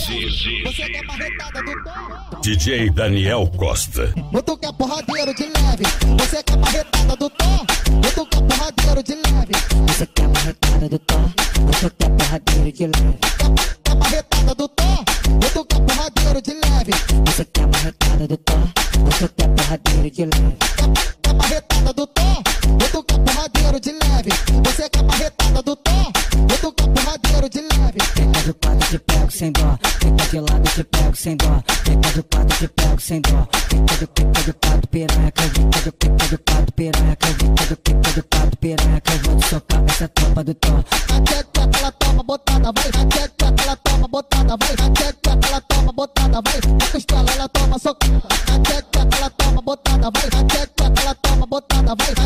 DJ Daniel Costa. Tu quer porradeiro de leve, você quer marretada do Thor. Tu quer porradeiro de leve, você quer marretada do Thor. Você quer porradeiro de leve, quer marretada do Thor. Tu quer porradeiro de leve, você quer marretada do Thor. Você quer porradeiro de leve, quer marretada do Thor. Tu quer porradeiro de leve, você quer marretada do Thor. Tu quer porradeiro de leve. Fica do quadro, te pego sem dó. Fica de lado, te pego sem dó. Fica do quadro, te pego sem dó. Fica do quadro, piranha. Fica do quadro, piranha. Fica do quadro, piranha. Eu vou te socar essa tropa do Thor. A ela toma botada, vai. A ela toma botada, vai. A ela toma botada, vai. A costela ela toma socada. A ela toma botada, vai. A ela toma botada, vai.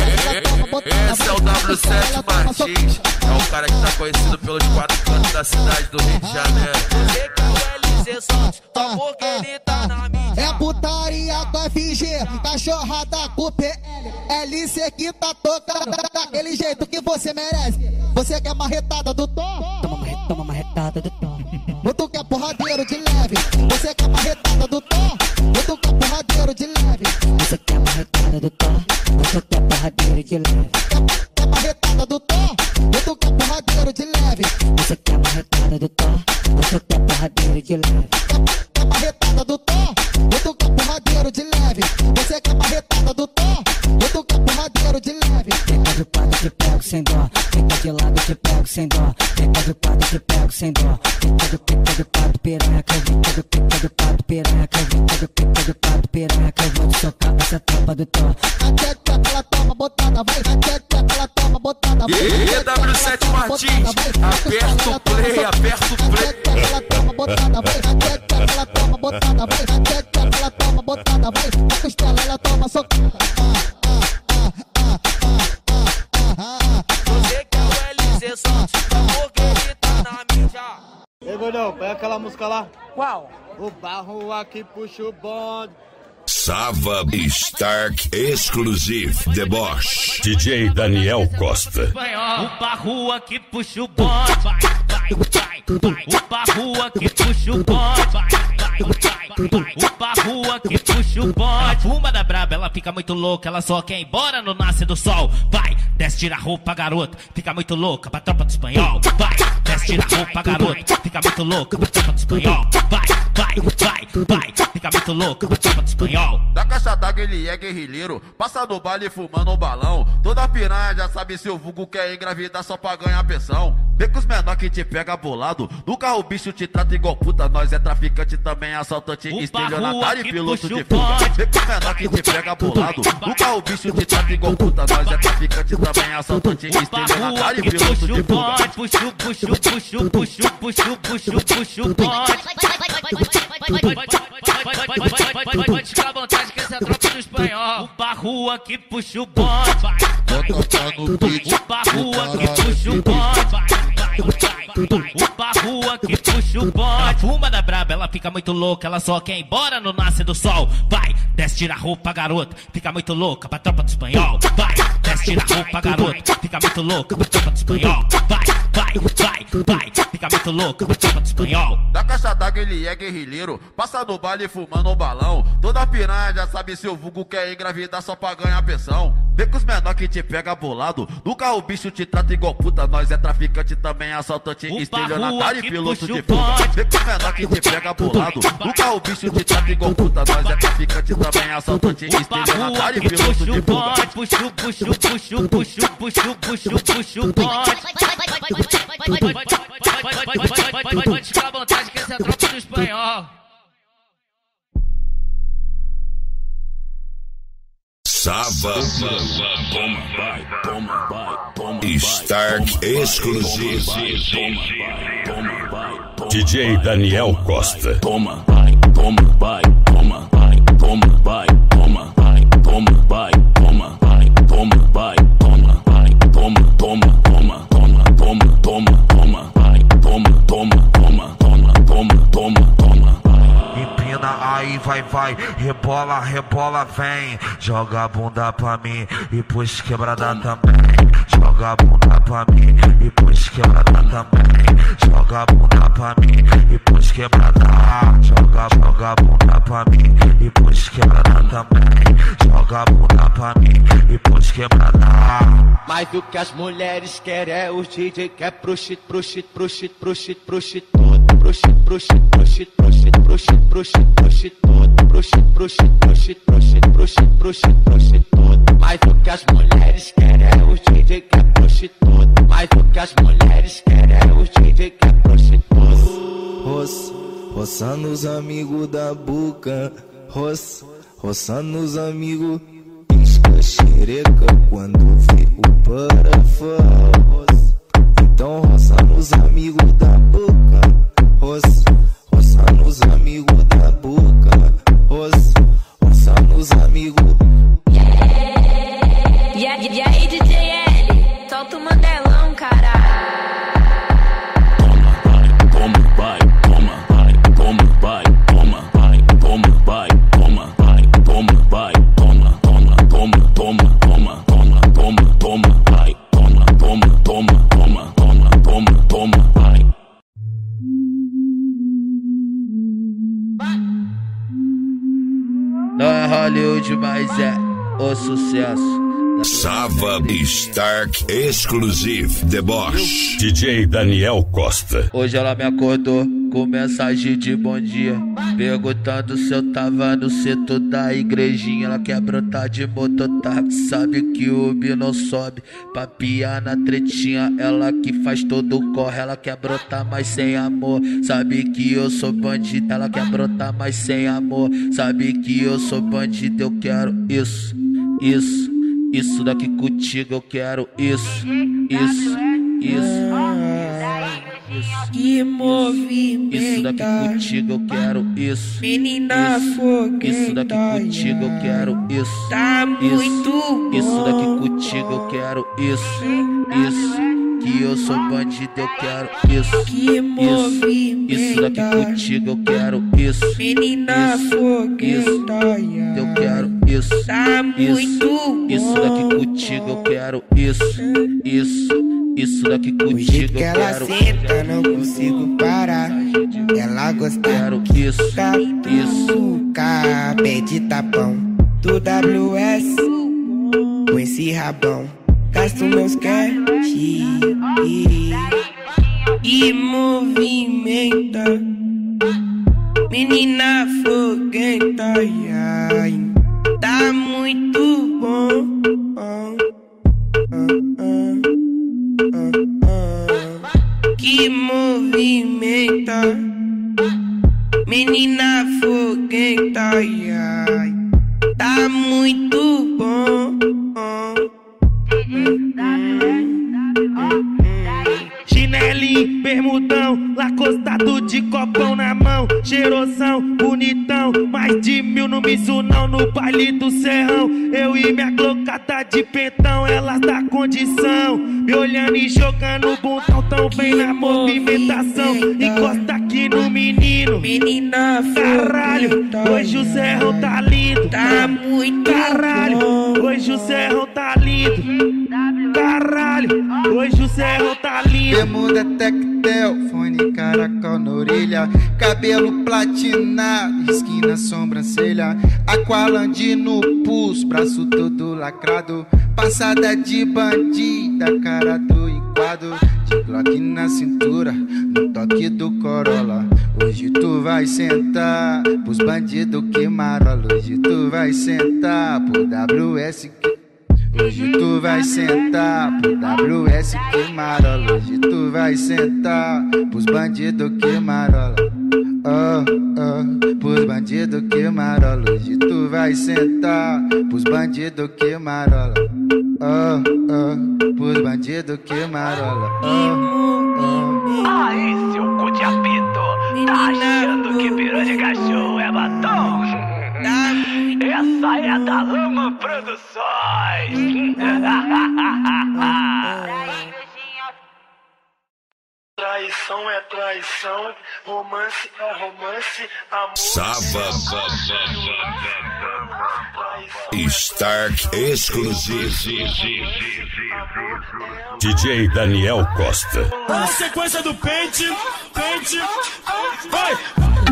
Esse é o W7 Martins. É o cara que tá conhecido pelos 4 cantos da cidade do Rio de Janeiro. Você que é o LZ Santos, só porque ele tá na mídia. É putaria com FG, cachorrada com PL. LC que tá tocando daquele jeito que você merece. Você quer marretada do Thor? Toma marretada do Thor. Tu quer porradeiro de leve, você quer marretada do Thor. Tu quer porradeiro de leve, você quer marretada do Thor. Você quer porradeiro de leve, quer marretada do Thor. Tu quer porradeiro de leve, você quer marretada do Thor. Você quer porradeiro de leve, quer marretada do Thor. Tu quer porradeiro de leve, você quer marretada do Thor. Tu quer porradeiro de leve. Fica do quadro, te pego sem dó. Fica de lado, te pego sem dó. Fica do quadro, te pego sem dó. Fica do quadro, piranha. Fica do quadro, piranha. Fica do quadro, piranha. Eu vou te socar essa tropa do Thor. A ela toma botada, vai. A ela toma botada, vai. E W7 Martins, aperta o play, aperta o play. Ela toma botada, vai. Ela toma botada, vai. Ela toma botada, vai. A costela ela toma socada. Você que é o LZ Santos, só porque ele tá na mídia. Ei, gordão, pega aquela música lá. Qual? O barro aqui puxa o bonde. Sava Stark exclusivo deboche. DJ Daniel Costa. O barro aqui puxa o bonde. O barro aqui puxa o bonde. O barro aqui puxa o bonde. A fuma da braba, ela fica muito louca. Ela só quer ir embora no nascer do sol. Vai, desce, tira a roupa, garota. Fica muito louca pra tropa do espanhol. Vai, desce, tira a roupa, garota. Fica muito louca pra tropa do espanhol. Vai, fica muito louca pra tropa do espanhol. Da caixa d'água ele é guerrilheiro, passa no baile fumando um balão. Toda piranha já sabe se o vulgo quer engravidar só pra ganhar pensão. Vê com os menor que te pega bolado, no carro o bicho te trata igual puta. Nós é traficante também, assaltante, estelionatário e piloto de fuga. Vê com os menor que te pega bolado, no carro o bicho te trata igual puta. Nós é traficante também, assaltante, estelionatário e piloto de fuga. Pode ficar à vontade que essa é a tropa do espanhol. O barro aqui puxa o bonde. O barro aqui puxa o bonde. O barro aqui puxa o bonde. A fuma da braba, ela fica muito louca. Ela só quer ir embora no nascer do sol. Vai, desce, tira a roupa, garota. Fica muito louca pra tropa do espanhol. Vai, desce, tira a roupa, garota. Fica muito louca pra tropa do espanhol. Vai, fica muito louca pra tropa do espanhol. Da caixa d'água ele é guerrilheiro, passa no baile fumando um balão. Toda piranha já sabe se o vulgo quer engravidar só pra ganhar pensão. Vê com os menor que te pega bolado, no carro o bicho te trata igual puta. Nós é traficante também, assaltante, estelionatário e piloto de fuga. Vê com os menor que te pega bolado, no carro o bicho te trata igual puta. Nós é traficante também, assaltante, estelionatário e piloto de fuga. Pode ficar à vontade que essa é a tropa do espanhol. Sava Stark exclusivo. DJ Daniel Costa. Toma, vai, toma, vai, toma, vai, toma, vai, toma, vai, toma, vai, toma, vai, toma, vai, toma, vai, toma, toma, toma, toma, toma, toma, toma, vai, toma, toma, toma, toma, toma, toma, toma. Empina aí, vai, rebola, rebola, vem. Joga a bunda pra mim e puxa quebrada também. joga a bunda pra mim, depois quebrada também. Joga a bunda pra mim, depois quebrada. Joga a bunda pra mim, depois quebrada também. Joga a bunda pra mim, depois quebrada. Mas o que as mulheres querem é os DJ que é prostituta. Mas o que as mulheres querem é os DJ que é prostituta. Mas o que as mulheres querem é os DJ que é prostituta. Roçando os amigos da boca, roçando os amigos, pisca xereca quando vê o parafal. Então roçando os amigos da boca, roçando os amigos da boca, roçando os amigos. E aí, DJ L, solta o Mandelão, caralho. Não é Hollywood, mas é o sucesso. Sava Stark Exclusive Deboche. DJ Daniel Costa. Hoje ela me acordou com mensagem de bom dia, perguntando se eu tava no setor da igrejinha. Ela quer brotar de mototáxi, sabe que o Ubi não sobe pra piar na tretinha. Ela que faz todo o corre, ela quer brotar mais sem amor, sabe que eu sou bandido. Ela quer brotar mais sem amor, sabe que eu sou bandido. Eu quero isso daqui contigo, eu quero isso. Que movimento. Isso daqui contigo, eu quero isso. Menina fogueta. Isso daqui contigo, eu quero isso. Tá muito bom. Isso daqui contigo, eu quero isso. Que eu sou bandido, eu quero isso. Que movimento. Isso daqui contigo, eu quero isso. Menina fogueta. Eu quero isso. Tá muito bom. Isso daqui contigo, eu quero isso. Isso daqui contigo, eu ela quero senta, não consigo parar. Ela gosta isso. Pede tapão do WS com esse rabão. Gasto meus cash e movimenta. Menina fogueta, tá muito bom. Que movimenta. Menina fogueta, tá muito bom. Chinelinho, bermudão, lacostado de copão na mão, cheirosão, bonitão, mais de 1000 no Mizunão, no baile do Serrão. Eu e minha glocada de pentão, elas da condição, me olhando e jogando bundão, tão bem na movimentação. Encosta aqui no menino, menina caralho, hoje o Serrão tá lindo, tá muito caralho, hoje o Serrão tá lindo, caralho, hoje o Serrão tá lindo. Bermuda tectel, fone caracol na orelha, cabelo platinado, skin na sobrancelha, Aqualandi no pulso, braço todo lacrado, passada de bandida, cara do enquadro, de Glock na cintura, no toque do Corolla. Hoje tu vai sentar pros bandidos que marola, hoje tu vai sentar pro WS que... Hoje tu vai sentar pro WS que marola. Hoje tu vai sentar pros bandidos que marola. Pros bandidos que marola. Hoje tu vai sentar pros bandidos que marola. Pros bandidos que marola. Aí, seu cu de apito, tá achando que pirou de cachorro é batom? Essa é da Lama Produções. Traição é traição, romance é romance, amor. Sava. Stark exclusivo. DJ Daniel Costa. Na sequência do pente, vai!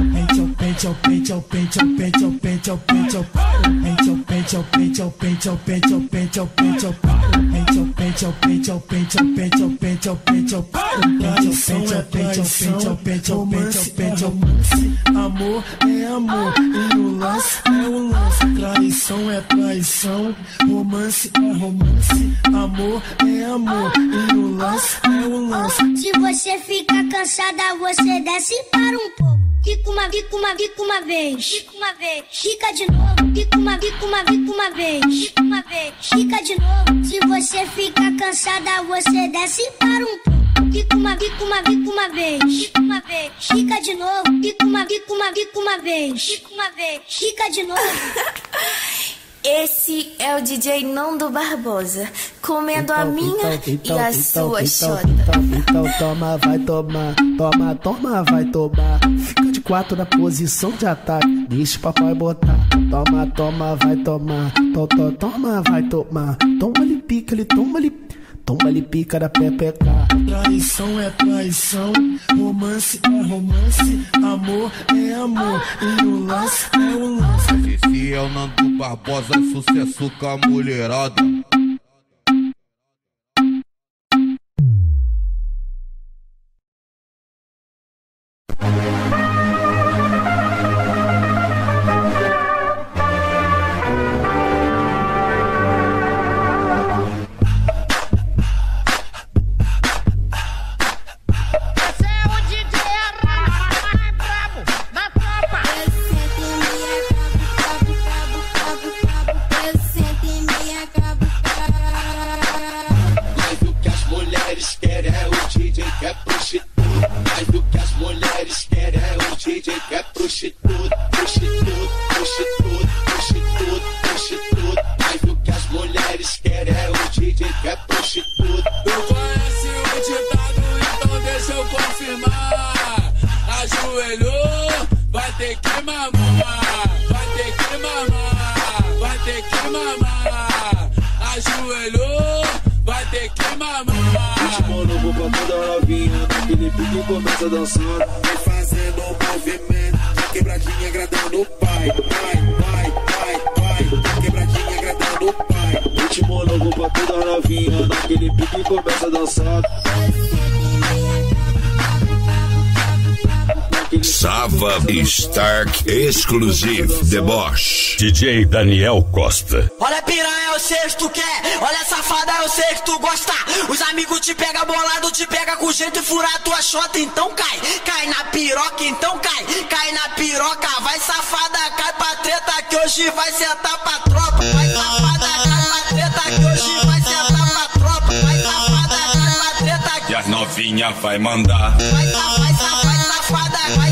Amor é amor e o lance é o lance. Traição é traição, romance é romance. Amor é amor e o lance é o lance. Se você fica cansada, você desce para um pouco. Fica uma vez, fica de novo. Fica uma vez, fica de novo. Se você fica cansada, você desce para um pouco. Fica uma vez, fica de novo. Fica uma vez, fica de novo. Esse é o DJ Nando Barbosa, comendo a minha e a sua xota. Então toma, vai tomar, toma, vai tomar. Fica de quatro na posição de ataque, deixa o papai botar. Toma, vai tomar, toma, vai tomar. Toma-lhe pica, toma-lhe pica da pepeca. Traição é traição, romance é romance. Amor é amor e o lance é o lance. Esse é o Nando Barbosa, sucesso com a mulherada. Sava Stark exclusivo Deboche. DJ Daniel Costa. Olha piranha, eu sei que tu quer. Olha safada, eu sei que tu gosta. Os amigos te pega bolado, te pega com jeito e furar a tua xota, então cai. Cai na piroca, então cai. Cai na piroca, vai safada, cai pra treta que hoje vai sentar pra tropa. Vai safada, cai pra treta que hoje vai sentar pra tropa. Vai safada, cai pra treta que... E as novinha vai mandar. Vai safada, cai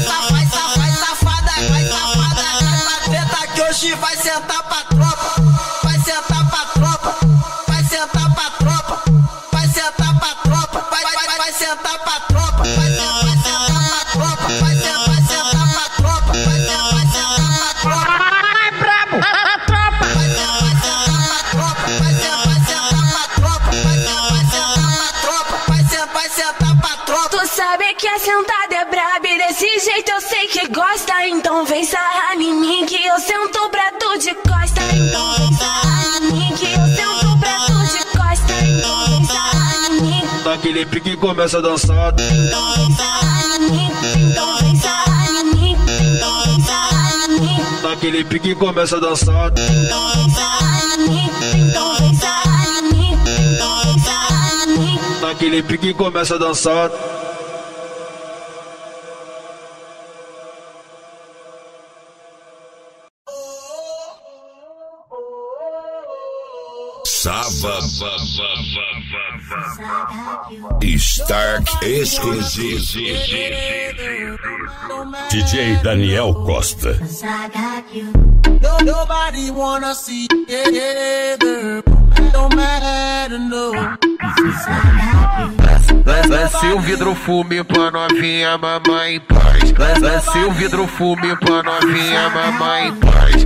pra treta que hoje vai sentar pra tropa. Vai sentar pra tropa. Vai sentar pra tropa. Vai sentar pra tropa. Vai sentar pra tropa. Vai sentar pra tropa. Vai sentar pra tropa. Vai sentar pra tropa. Ai, brabo, a tropa. Vai sentar pra tropa. Vai sentar pra tropa. Vai sentar pra tropa. Tu sabe que a sentada é braba e desse jeito eu sei que gosta. Então vem sarrar em mim que eu sento pra tu de costa. Então vem sarrar em mim que eu sento pra tu de costa. Então vem sarrar em mim. Naquele pique começa a dançar. Então vem sarrar em mim. Então vem sarrar em mim. Então vem sarrar em mim. Naquele pique começa a dançar. Então vem sarrar em mim. Então vem sarrar em mim. Então vem sarrar em mim. Naquele pique começa a dançar. Sava Stark exclusivo. DJ Daniel Costa. Nobody wanna see together. Don't matter, no. Lance o vidro fume pra novinha mamãe em paz. Lance o vidro fume pra novinha mamãe em paz.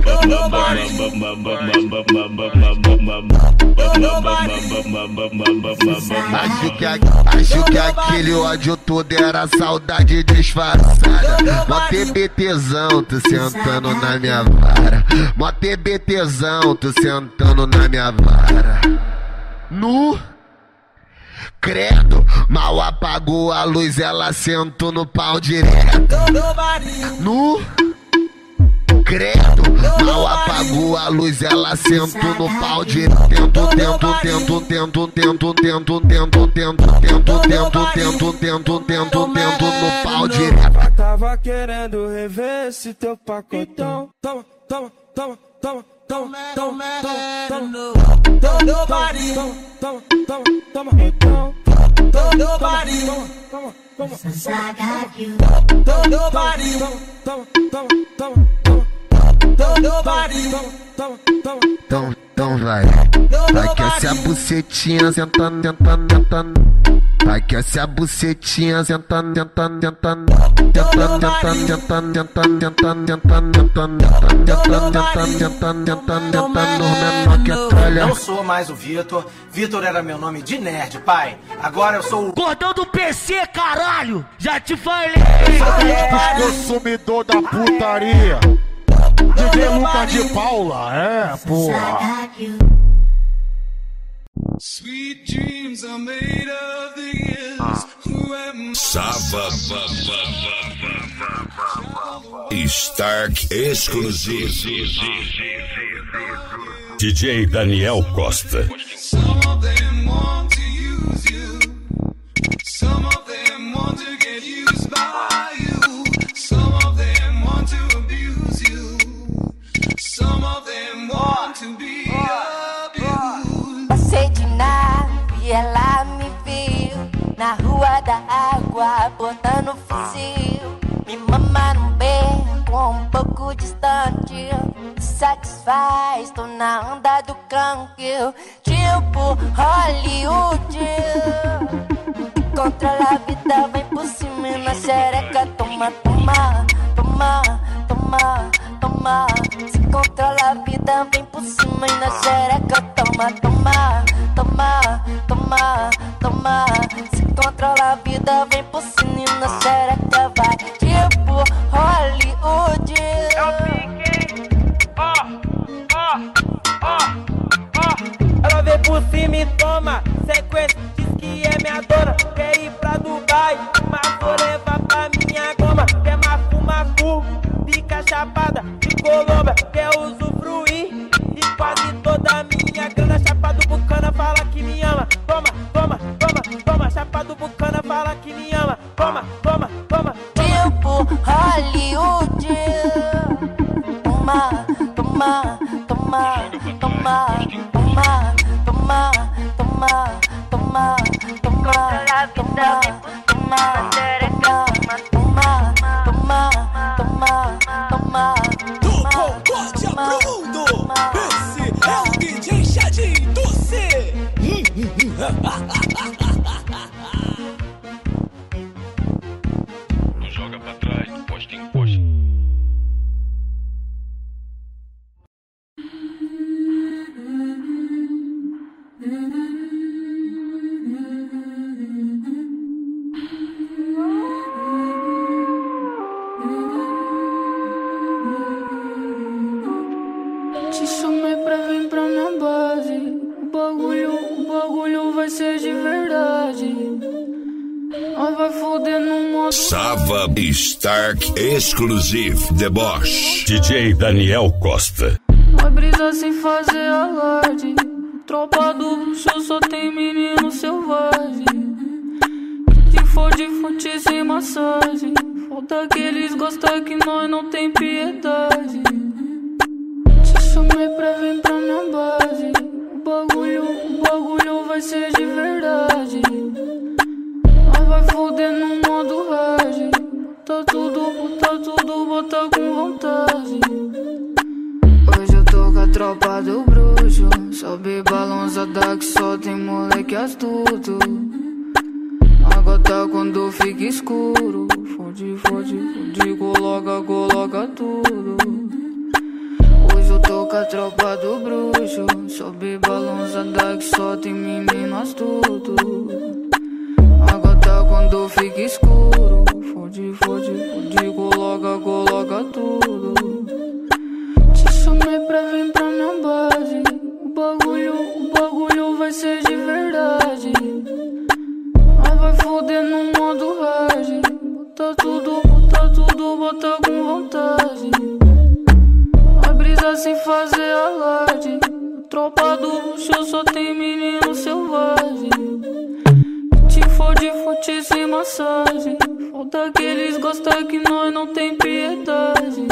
Acho que aquele ódio todo era saudade disfarçada. Mó TBTzão, tu sentando na minha vara. Mó TBTzão, tu sentando na minha vara. Nu, credo, mal apagou a luz, ela sentou no pau direto. Nu, credo, mal apagou a luz, ela sentou no pau direto. Tento no pau direto. Tava querendo rever esse teu pacotão. Toma, toma, toma, toma. Toma, toma, toma, todo marido, toma, toma, toma, todo marido, toma, toma, todo marido, toma, toma, toma, todo marido, toma, toma. Então vai que essa a bucetinha sentando, sentando, sentando. Vai que essa a bucetinha sentando, sentando, sentando. Sentando, sentando, sentando, sentando, sentando, sentando, sentando. Não sou mais o Vitor. Vitor era meu nome de nerd, pai. Agora eu sou o Gordão do PC, caralho. Já te falei. Consumidor da putaria. DJ Luca de Paula, é, porra. Sweet dreams are made of the years. Sava Stark exclusivo. DJ Daniel Costa. Some of them want to use you. Some of them want to get used by you. Some of them want to abuse you. Some of them want to be abused. Passei de nave e ela me viu na rua da água, botando fuzil. Me mama num beco um pouco distante. Satisfaz, tô na onda do canque. Tipo Hollywood. Controla a vida, vem por cima e na xereca. Toma, toma, toma, toma, toma. Se controla a vida, vem por cima e na xereca. Toma, toma, toma, toma, toma. Se controla a vida, vem por cima e na xereca. Vai tipo Hollywood. Eu fiquei, Ela vem por cima e toma sequência, diz que é minha dona. Quer ir pra Dubai, mas vou levar pra minha goma. Quer mafu, fica chapada de Colômbia. Quer usufruir de quase toda a minha grana. Chapa do Bucana fala que me ama. Toma, toma, toma, toma. Chapa do Bucana fala que me ama. Toma, toma, toma. Tipo Hollywood. Toma, toma, toma, toma, toma, toma, toma, toma, toma, toma, toma, do Concórdia pro mundo, esse é o DJ Chadinho do C. Não joga pra trás, do posto em posto. Te chamei pra vir pra minha base. O bagulho vai ser de verdade. Nós vai foder no modo. Sava Stark exclusive Deboche. DJ Daniel Costa. Vai brisar sem fazer alarde. Tropa do bruxo só tem menino selvagem. Que for de fute sem massagem. Falta que eles gostam que nós não tem piedade. Te chamei pra vir pra minha base. O bagulho vai ser de verdade. Nós vai foder no modo rage. Tá tudo, bota com vontade. Hoje eu tô com a tropa do bruxo. Só Sobe balançada que só tem moleque astuto. A gata quando fica escuro. Fode, fode, fode, coloca, coloca tudo. Hoje eu tô com a tropa do bruxo. Sobe balançada que só tem menino astuto. A gata quando fica escuro. Fode, fode, fode, coloca, coloca tudo. Te chamei pra vir pra minha base. O bagulho vai ser de verdade. Nós vai foder no modo hard. Bota tudo, bota com vontade. A brisa sem fazer alarde. Tropa do luxo só tem menino selvagem. Te fode, fute sem massagem. Falta que eles gostam que nós não tem piedade.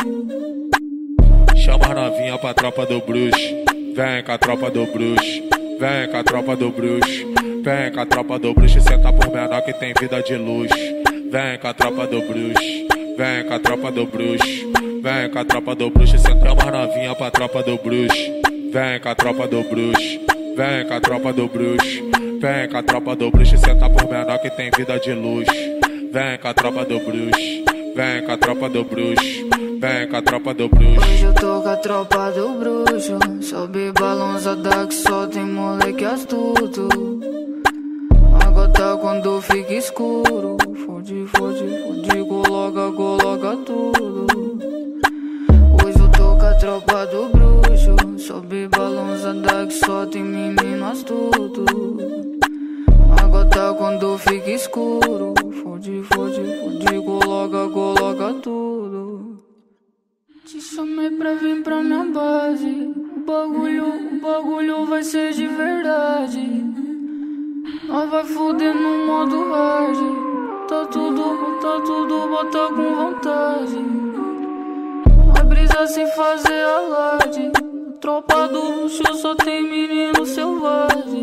Chama a novinha pra tropa do bruxo. Vem com a tropa do bruxo. Vem com a tropa do bruxo. Vem com a tropa do bruxo. Senta por menor que tem vida de luxo. Vem com a tropa do bruxo. Vem com a tropa do bruxo. Vem com a tropa do bruxo. Senta a novinha pra tropa do bruxo. Vem com a tropa do bruxo. Vem com a tropa do bruxo. Vem com a tropa do bruxo. Senta por menor que tem vida de luxo. Vem com a tropa do bruxo. Vem com a tropa do bruxo. Vem com a tropa do bruxo. Hoje eu tô com a tropa do bruxo. Sobe balançada que só tem moleque astuto. A gata quando fica escuro. Fode, fode, fode, coloca, coloca tudo. Hoje eu tô com a tropa do bruxo. Sobe balançada que só tem menino astuto. A gata quando fica escuro. Fode, fode, fode, coloca, coloca tudo. Te chamei pra vir pra minha base. O bagulho vai ser de verdade. Nós vai foder no modo hard. Bota tudo, bota com vontade. A brisa sem fazer alarde. Tropa do luxo só tem menino selvagem.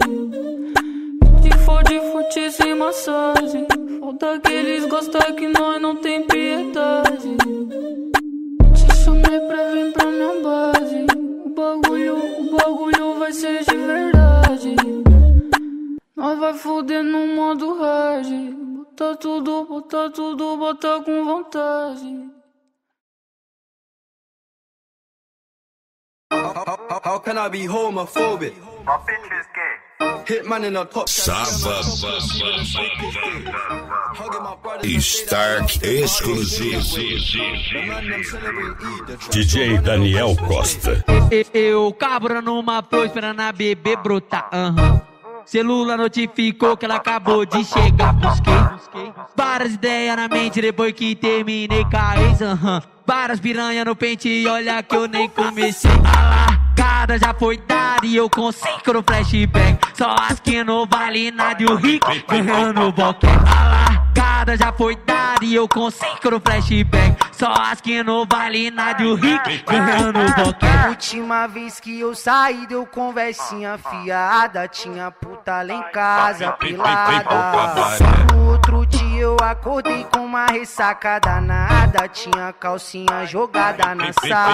Te fode, fute sem massagem. Falta que eles gostam que nós não tem piedade. Te chamei pra vir pra minha base. O bagulho vai ser de verdade. Nós vai foder no modo hard. Bota tudo, bota com vontade. How can I be homophobic? My bitch is gay. Hitman in a top. Sava Stark exclusivo. DJ Daniel Costa. Eu cabra numa flor esperando a bebê brotar. Celula notificou que ela acabou de chegar. Busquei várias ideias na mente depois que terminei com a ex. Várias piranha no pente e olha que eu nem comecei. A largada já foi dada e eu consigo no flashback. Só as que não vale nada e o rico ganhando boquete. A largada já foi dada e eu consigo no flashback. Só as que não vale nada e o rico ganhando boquete. Última vez que eu saí deu conversinha fiada. Tinha puta lá em casa pelada. No outro dia eu acordei com uma ressaca danada. Tinha calcinha jogada na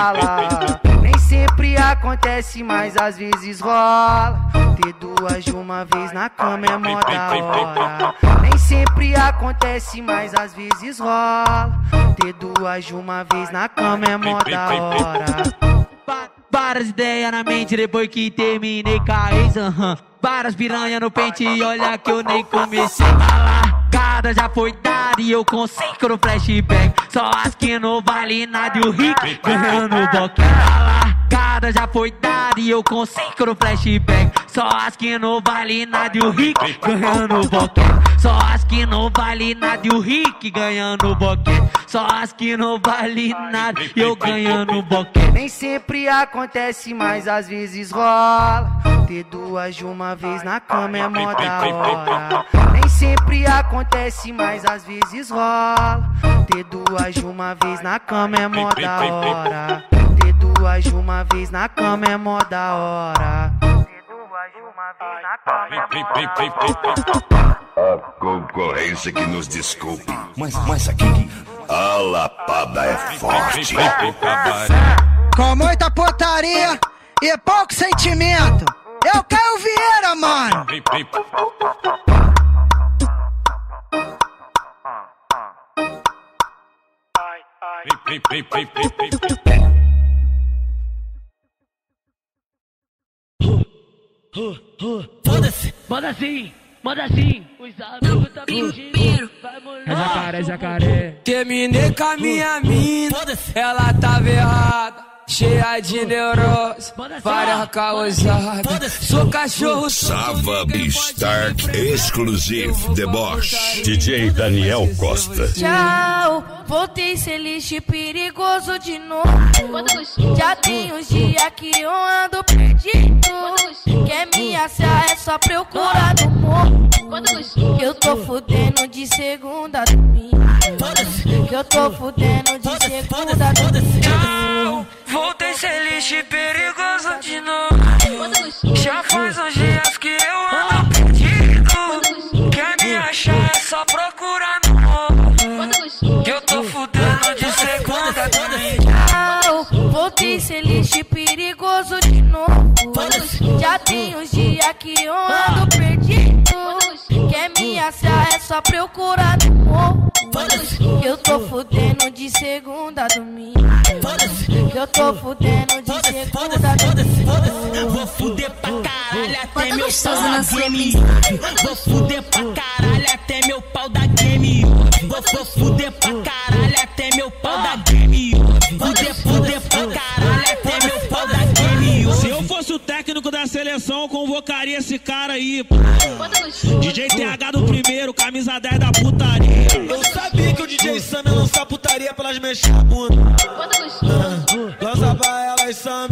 sala. Nem sempre acontece, mas às vezes rola. Ter duas de uma vez na cama é mó da hora. Nem sempre acontece, mas às vezes rola. Ter duas de uma vez na cama é mó da hora. Várias ideias na mente depois que terminei com a ex. Várias piranha no pente e olha que eu nem comecei. A largada já foi dada e eu consigo no flashback. Só as que não vale nada e o rico ganhando boquete. A largada já foi dada e eu consigo no flashback. Só as que não vale nada e o rico ganhando boquete. Só as que não vale nada e o rico ganhando boquete. Só as que não vale nada e eu ganhando boquete. Nem sempre acontece, mas às vezes rola. Ter duas de uma vez na cama é mó da hora. Nem sempre acontece, mas às vezes rola. Ter duas de uma vez na cama é mó da hora. Ter duas de uma vez na cama é mó da hora. Ter duas de uma vez na cama é mó da hora. A concorrência que nos desculpe, mas aqui a lapada é forte. Com muita putaria e pouco sentimento. É o Caio Vieira, mano. Foda-se, manda assim, manda assim. Os amigos tá pedindo, vai molhar. É jacaré. Terminei com a minha mina, ela tava errada. Cheia de neurose, várias causadas. Sou cachorro. Sava Stark Exclusive Deboche. DJ Daniel Costa. Tchau, voltei ser lixo perigoso de novo. Já tem uns dias que eu ando perdido. Quer me achar é só procurar no morro. Eu tô fudendo de segunda a domingo. Que eu tô fudendo de segunda a domingo. Voltei ser lixo perigoso de novo. Já faz uns dias que eu ando perdido. Quer me achar é só procurar no morro. Que eu tô fudendo de segunda a domingo. Voltei ser lixo perigoso de novo. Já tem uns dias que eu ando perdido. Quer me achar é só procurar no morro. Que eu tô fudendo de segunda a domingo. Que eu tô fudendo de segunda a domingo. Vou fuder pra caralho até meu pau da game. Vou fuder pra caralho até meu pau da game. Vou fuder pra caralho até meu pau da game. Fuder pra caralho até meu pau da game. Se eu fosse o técnico da seleção, eu convocaria esse cara aí, pô. DJ TH do primeiro, camisa 10 da putaria. Eu sabia que o DJ Sam ia lançar putaria pra elas mexer a bunda. Lança pra elas, Sam.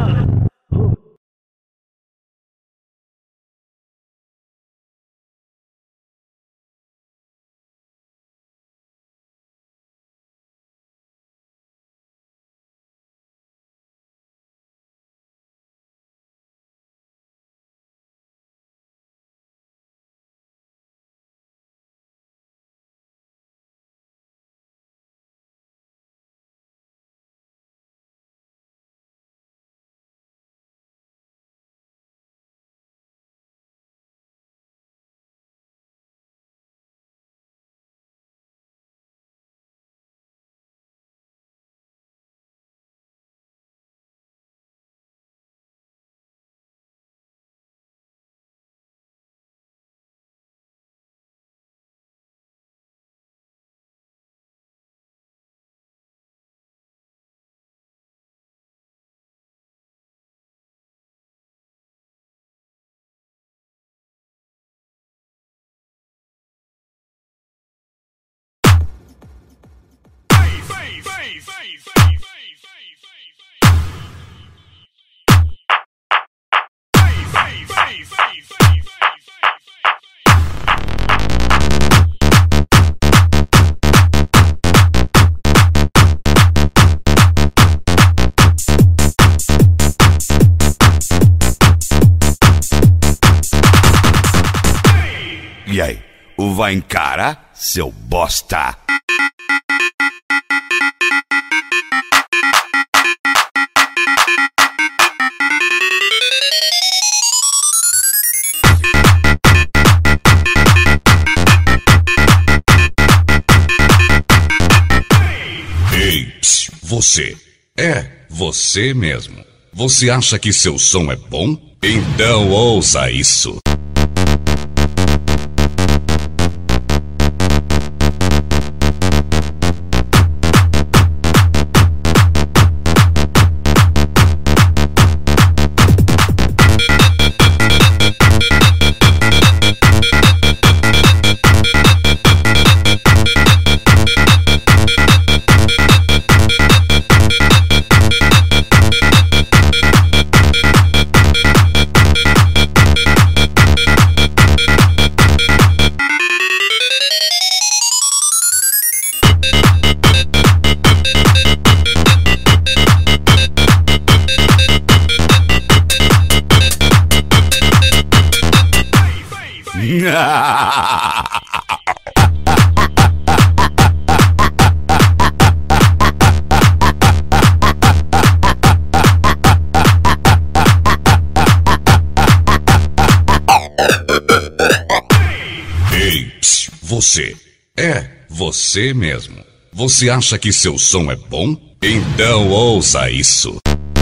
E aí, vai encarar, seu bosta? Ei, psiu, você. É, você mesmo. Você acha que seu som é bom? Então ouça isso. você. É você mesmo. Você acha que seu som é bom? Então ouça isso.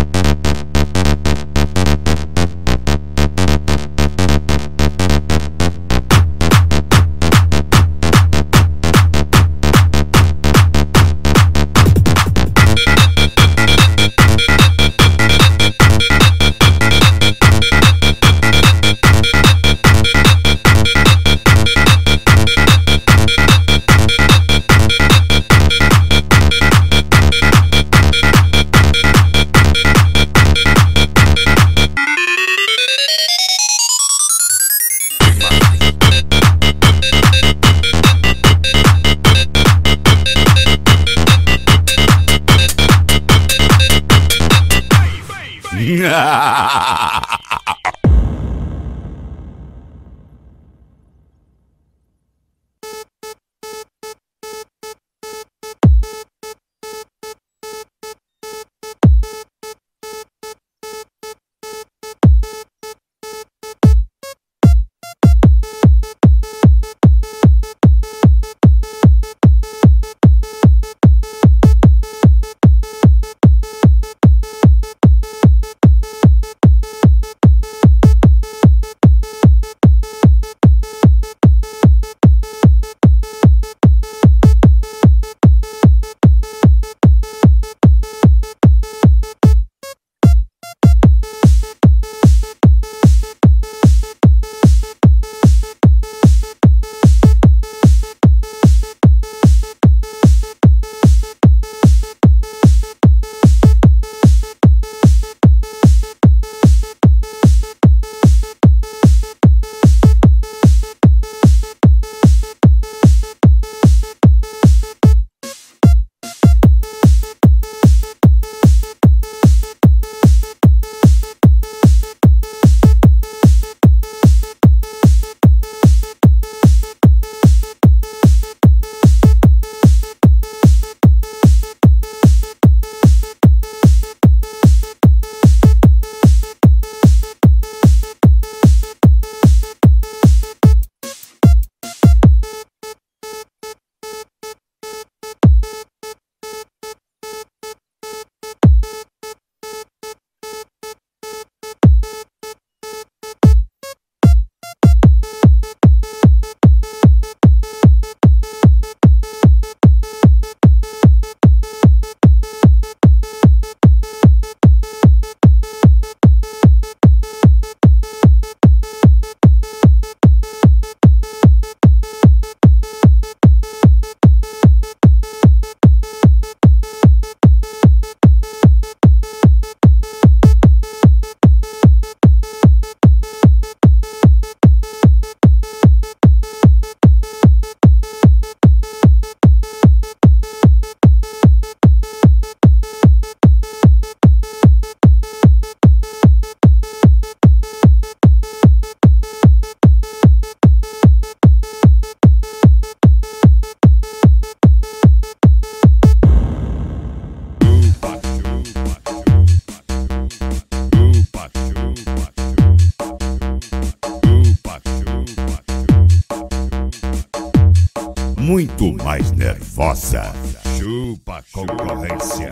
muito mais nervosa. Chupa concorrência.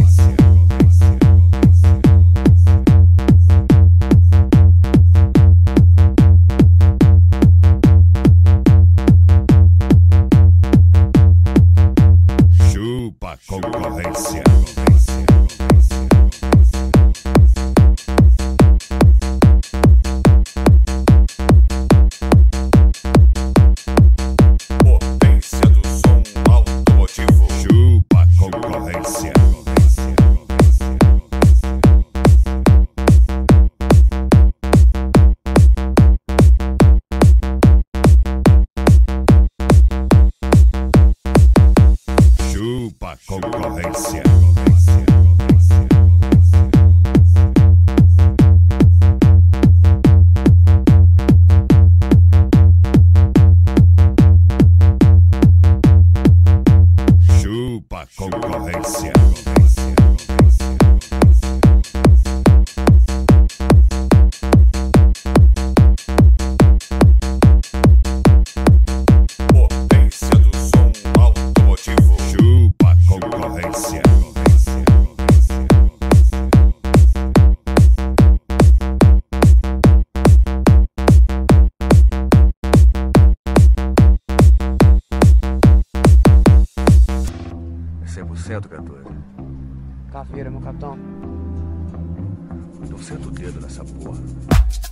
Chupa concorrência. Potência do som automotivo. Chupa concorrência. Chupa concorrência. Chupa concorrência. Potência 100%, 14? Caveira, meu capitão. Então senta o dedo nessa porra.